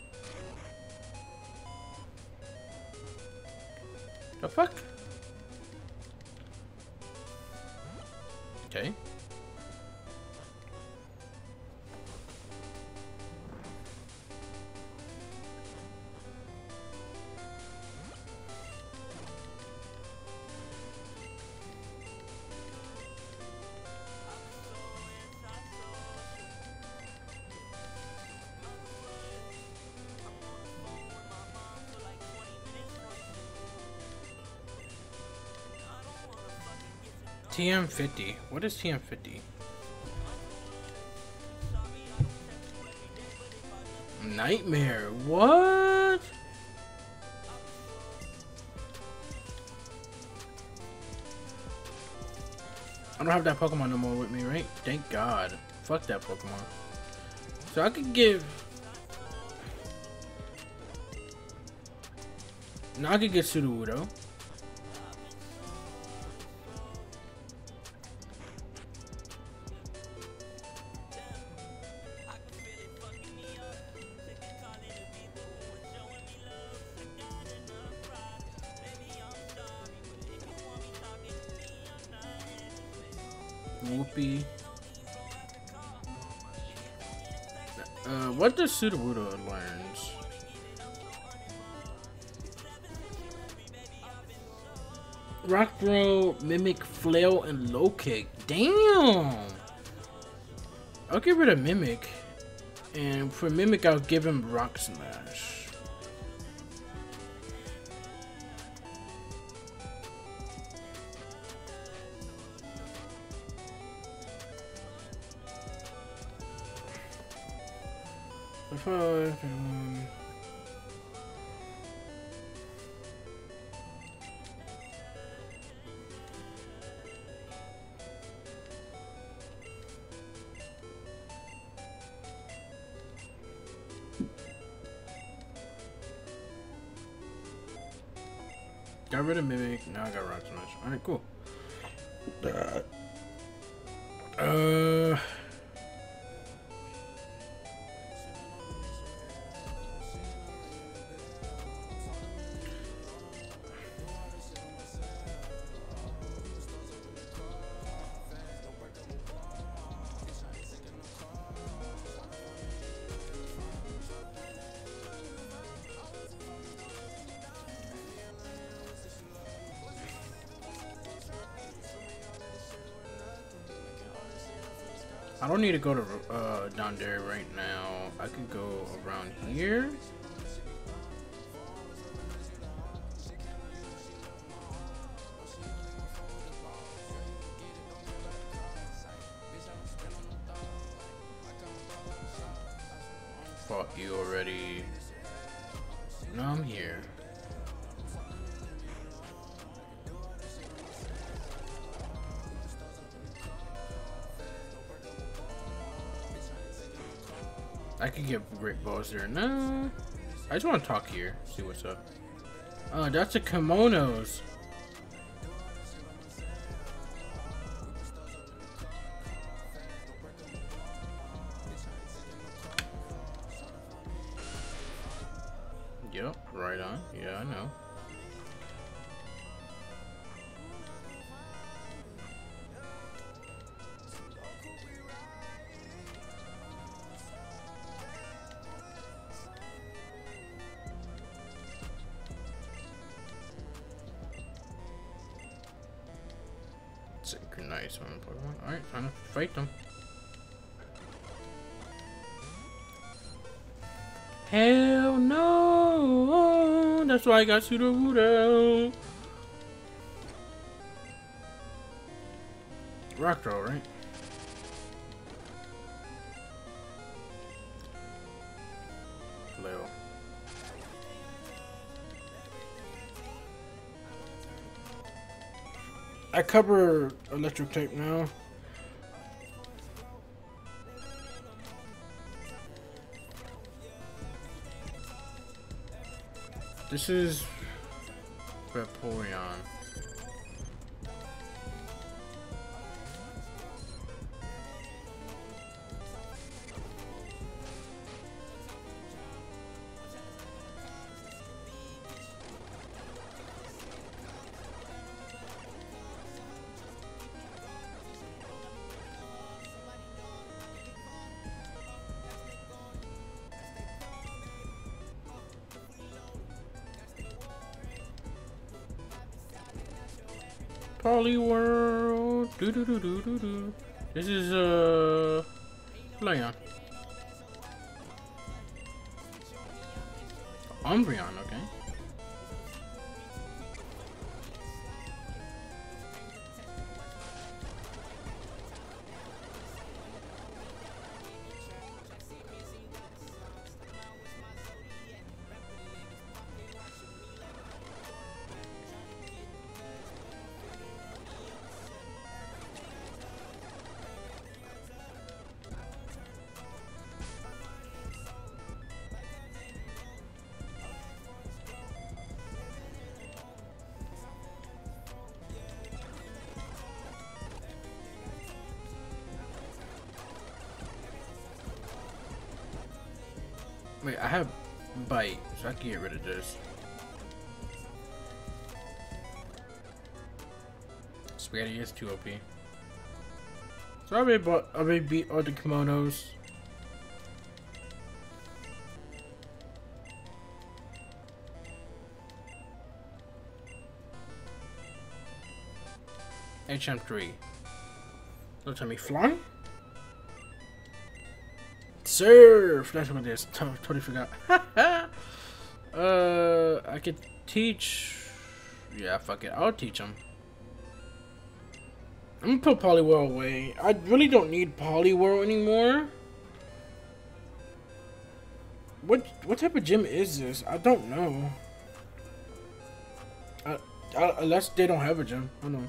The fuck? Okay. TM50. What is TM50? Nightmare. What? I don't have that Pokemon no more with me, right? Thank God. Fuck that Pokemon. So I could give... Now I can get Sudowoodo. Whoopee. What does Sudowoodo learns? Rock Throw, Mimic, Flail, and Low Kick. Damn! I'll get rid of Mimic. And for Mimic, I'll give him Rock Smash. Got rid of Mimic, now I got Rock Smash. Alright, cool. I don't need to go to down there right now. I could go around here. Fuck you already. No, I'm here. I could get Great Balls there. No. I just want to talk here. See what's up. Oh, that's the kimonos. Yep, right on. Yeah, I know. Synchronize one Pokemon. Alright, time to fight them. Hell no! That's why I got Sudowoodo. Rock Throw, right? Lil. I cover electric type now. This is Vaporeon. Poliwhirl. Do do do do do do. This is Leon. Umbreon, okay. Wait, I have bite, so I can get rid of this. Spaghetti is too OP. So I already beat all the kimonos. HM3. Don't tell me fly. Surf. That's what it is. Totally forgot. I could teach. Yeah, fuck it. I'll teach him. I'm gonna put Poliwhirl away. I really don't need Poliwhirl anymore. What type of gym is this? I don't know. Unless they don't have a gym. I don't know.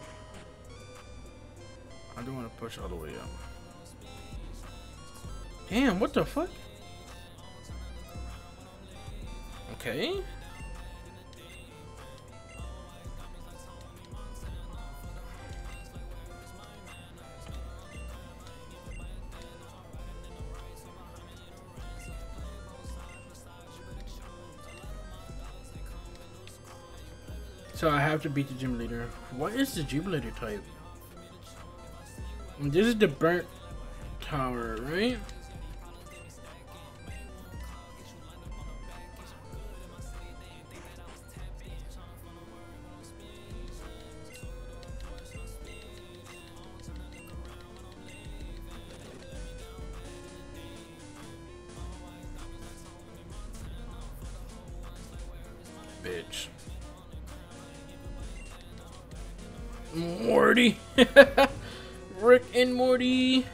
I do want to push all the way up. Damn, what the fuck? Okay. So I have to beat the gym leader. What is the gym leader type? This is the burnt tower, right? Bitch. Morty. Rick and Morty.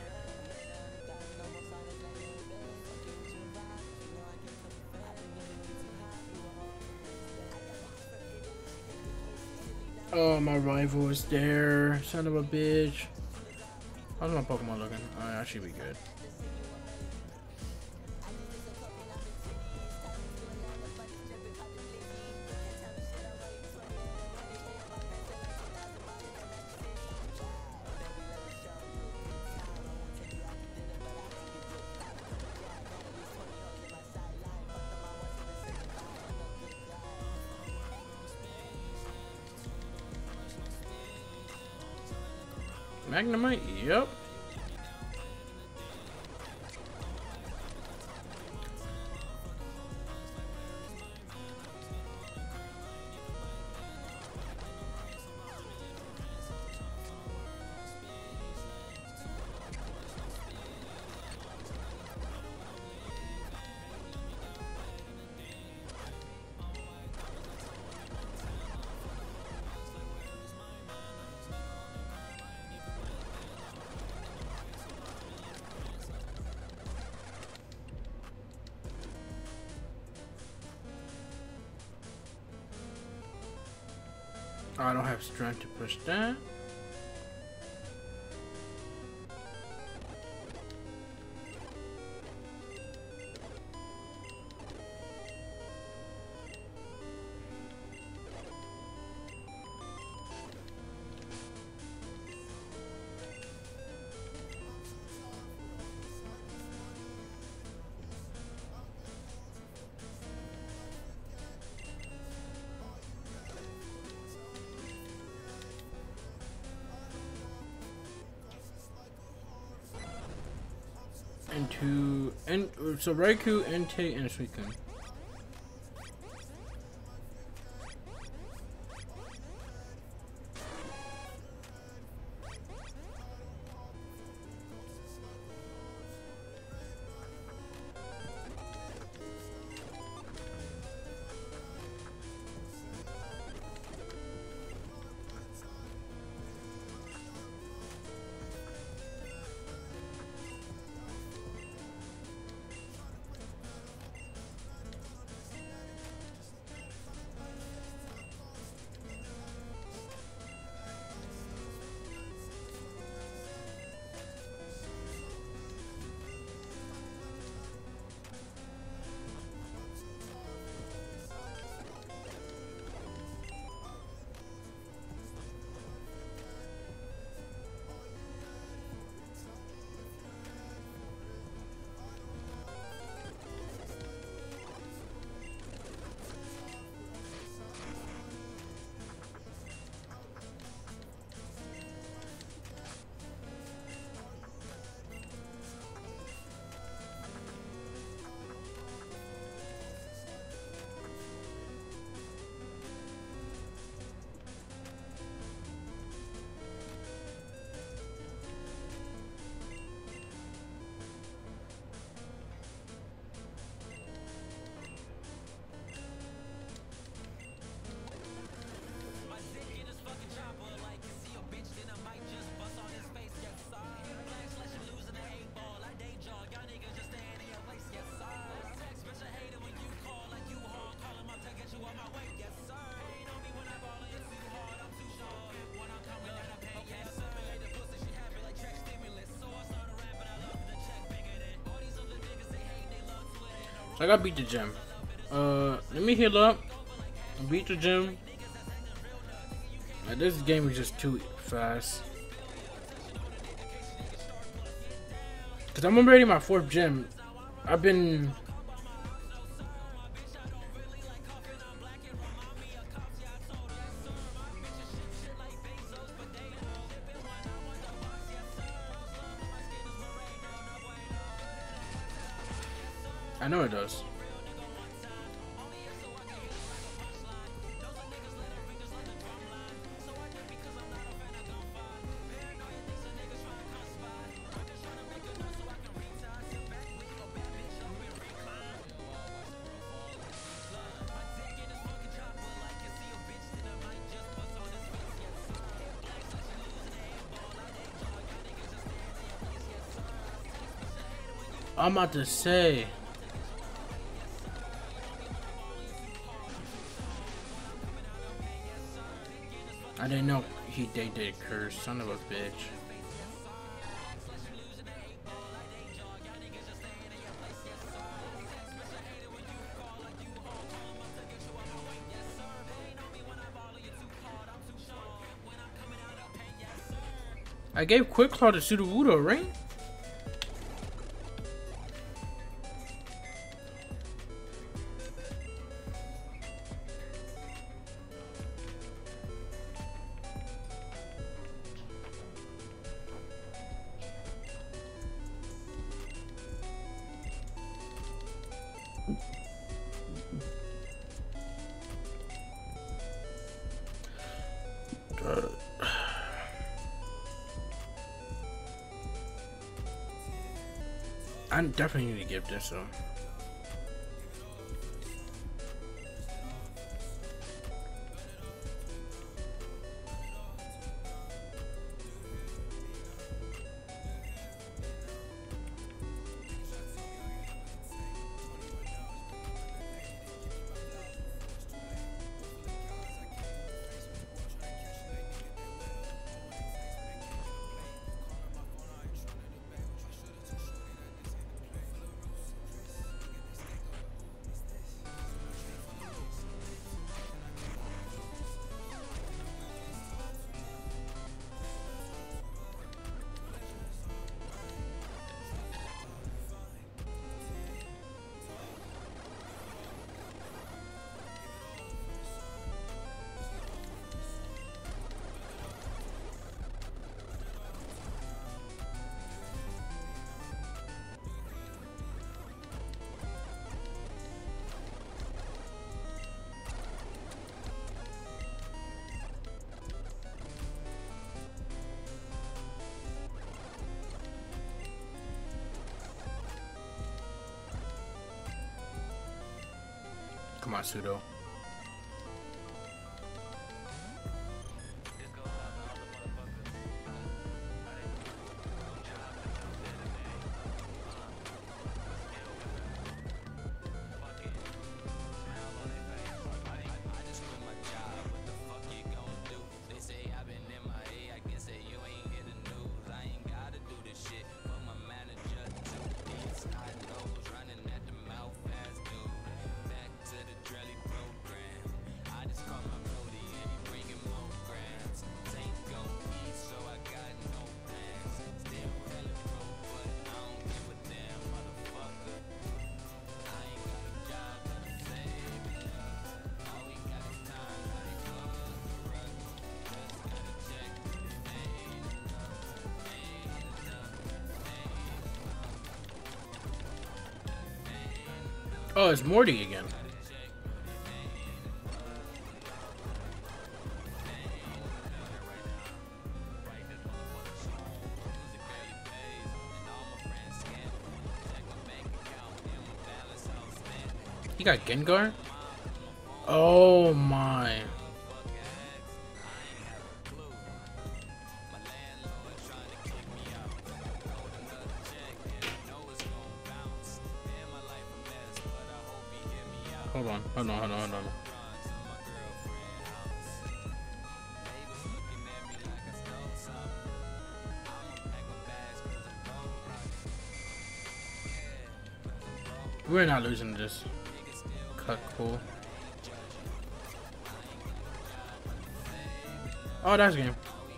Oh, my rival is there. Son of a bitch. How's my Pokemon looking? I should be good. Magnemite? Yep. I don't have strength to push that. So Raikou, Entei, and Suicune. So I gotta beat the gym. Let me heal up. Beat the gym. Now, this game is just too fast. Cause I'm already my 4th gym. I've been. I know it does. I'm about to say. I didn't know they did curse, son of a bitch. I gave Quick Claw to Sudowoodo, right? I definitely need to give this though. Come on, Pseudo. Oh, it's Morty again. He got Gengar? Oh my. Hold on. We're not losing this. Cut cool. Oh, that's game.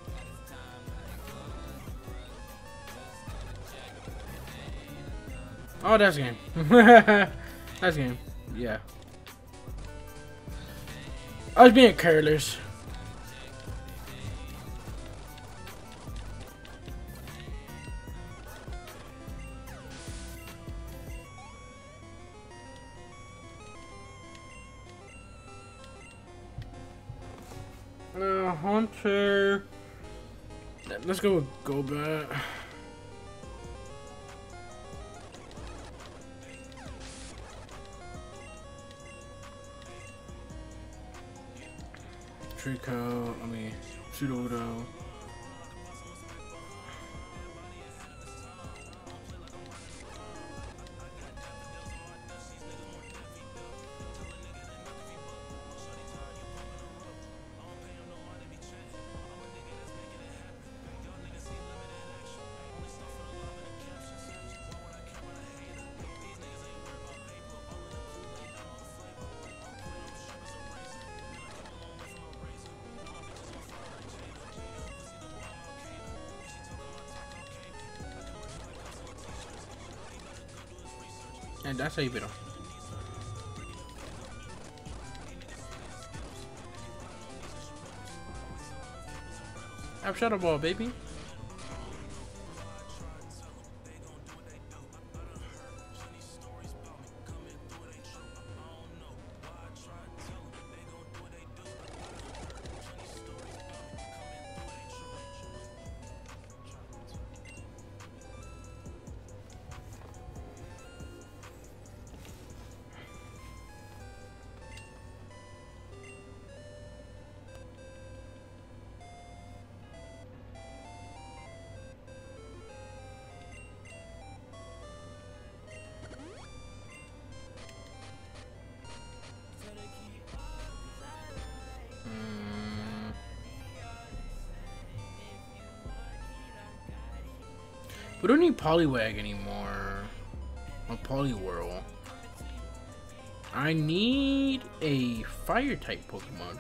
Oh, that's game. That's game. Yeah. I was being careless. Hunter. Let's go with Golbat. Trico, I mean, Pseudo. And that's how you beat him. I've shot a ball, baby. We don't need Poliwag anymore. Or Poliwhirl. I need a fire type Pokemon.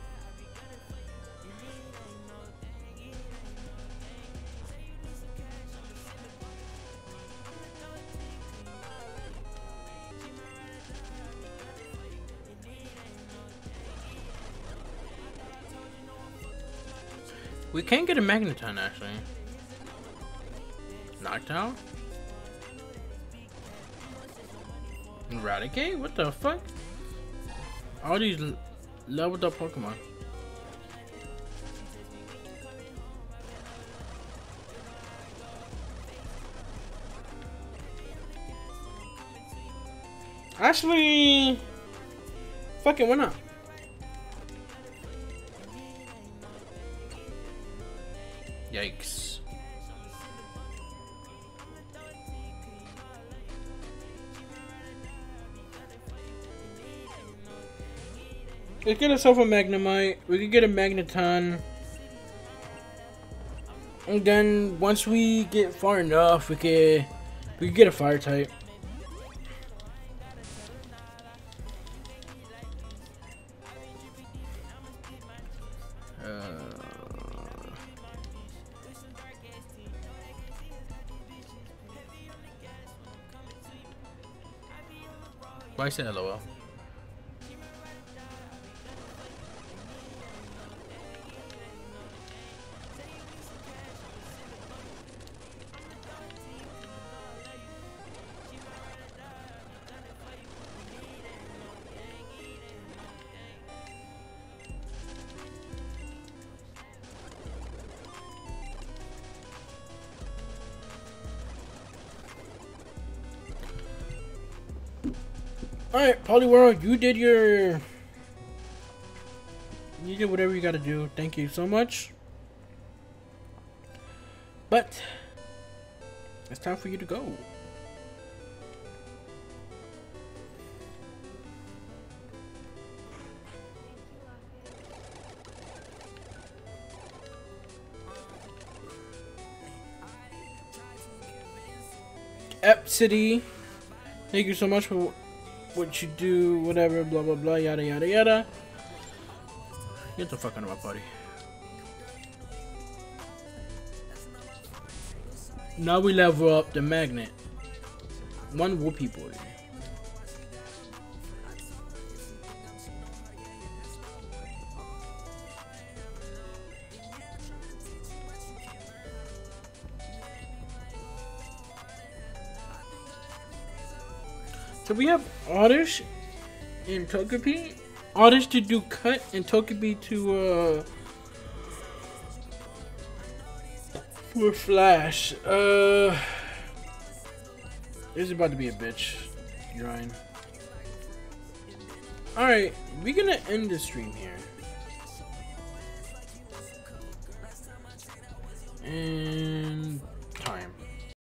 We can't get a Magneton actually. Knockdown? Eradicate? What the fuck? All these leveled up Pokemon. Actually, fuck it, why not? Yikes. Let's get ourselves a Magnemite. We could get a Magneton. And then once we get far enough, we could get a fire type. Why say LOL? Alright, Poliwhirl, you did whatever you gotta do. Thank you so much. But it's time for you to go. Ep City. Thank you so much for what you do, whatever, blah blah blah, yada yada yada. Get the fuck out of my party. Now we level up the magnet. One whoopee boy. So we have Oddish and Togepi. Oddish to do cut and Togepi to for Flash. This is about to be a bitch. Grind. Alright, we're gonna end the stream here.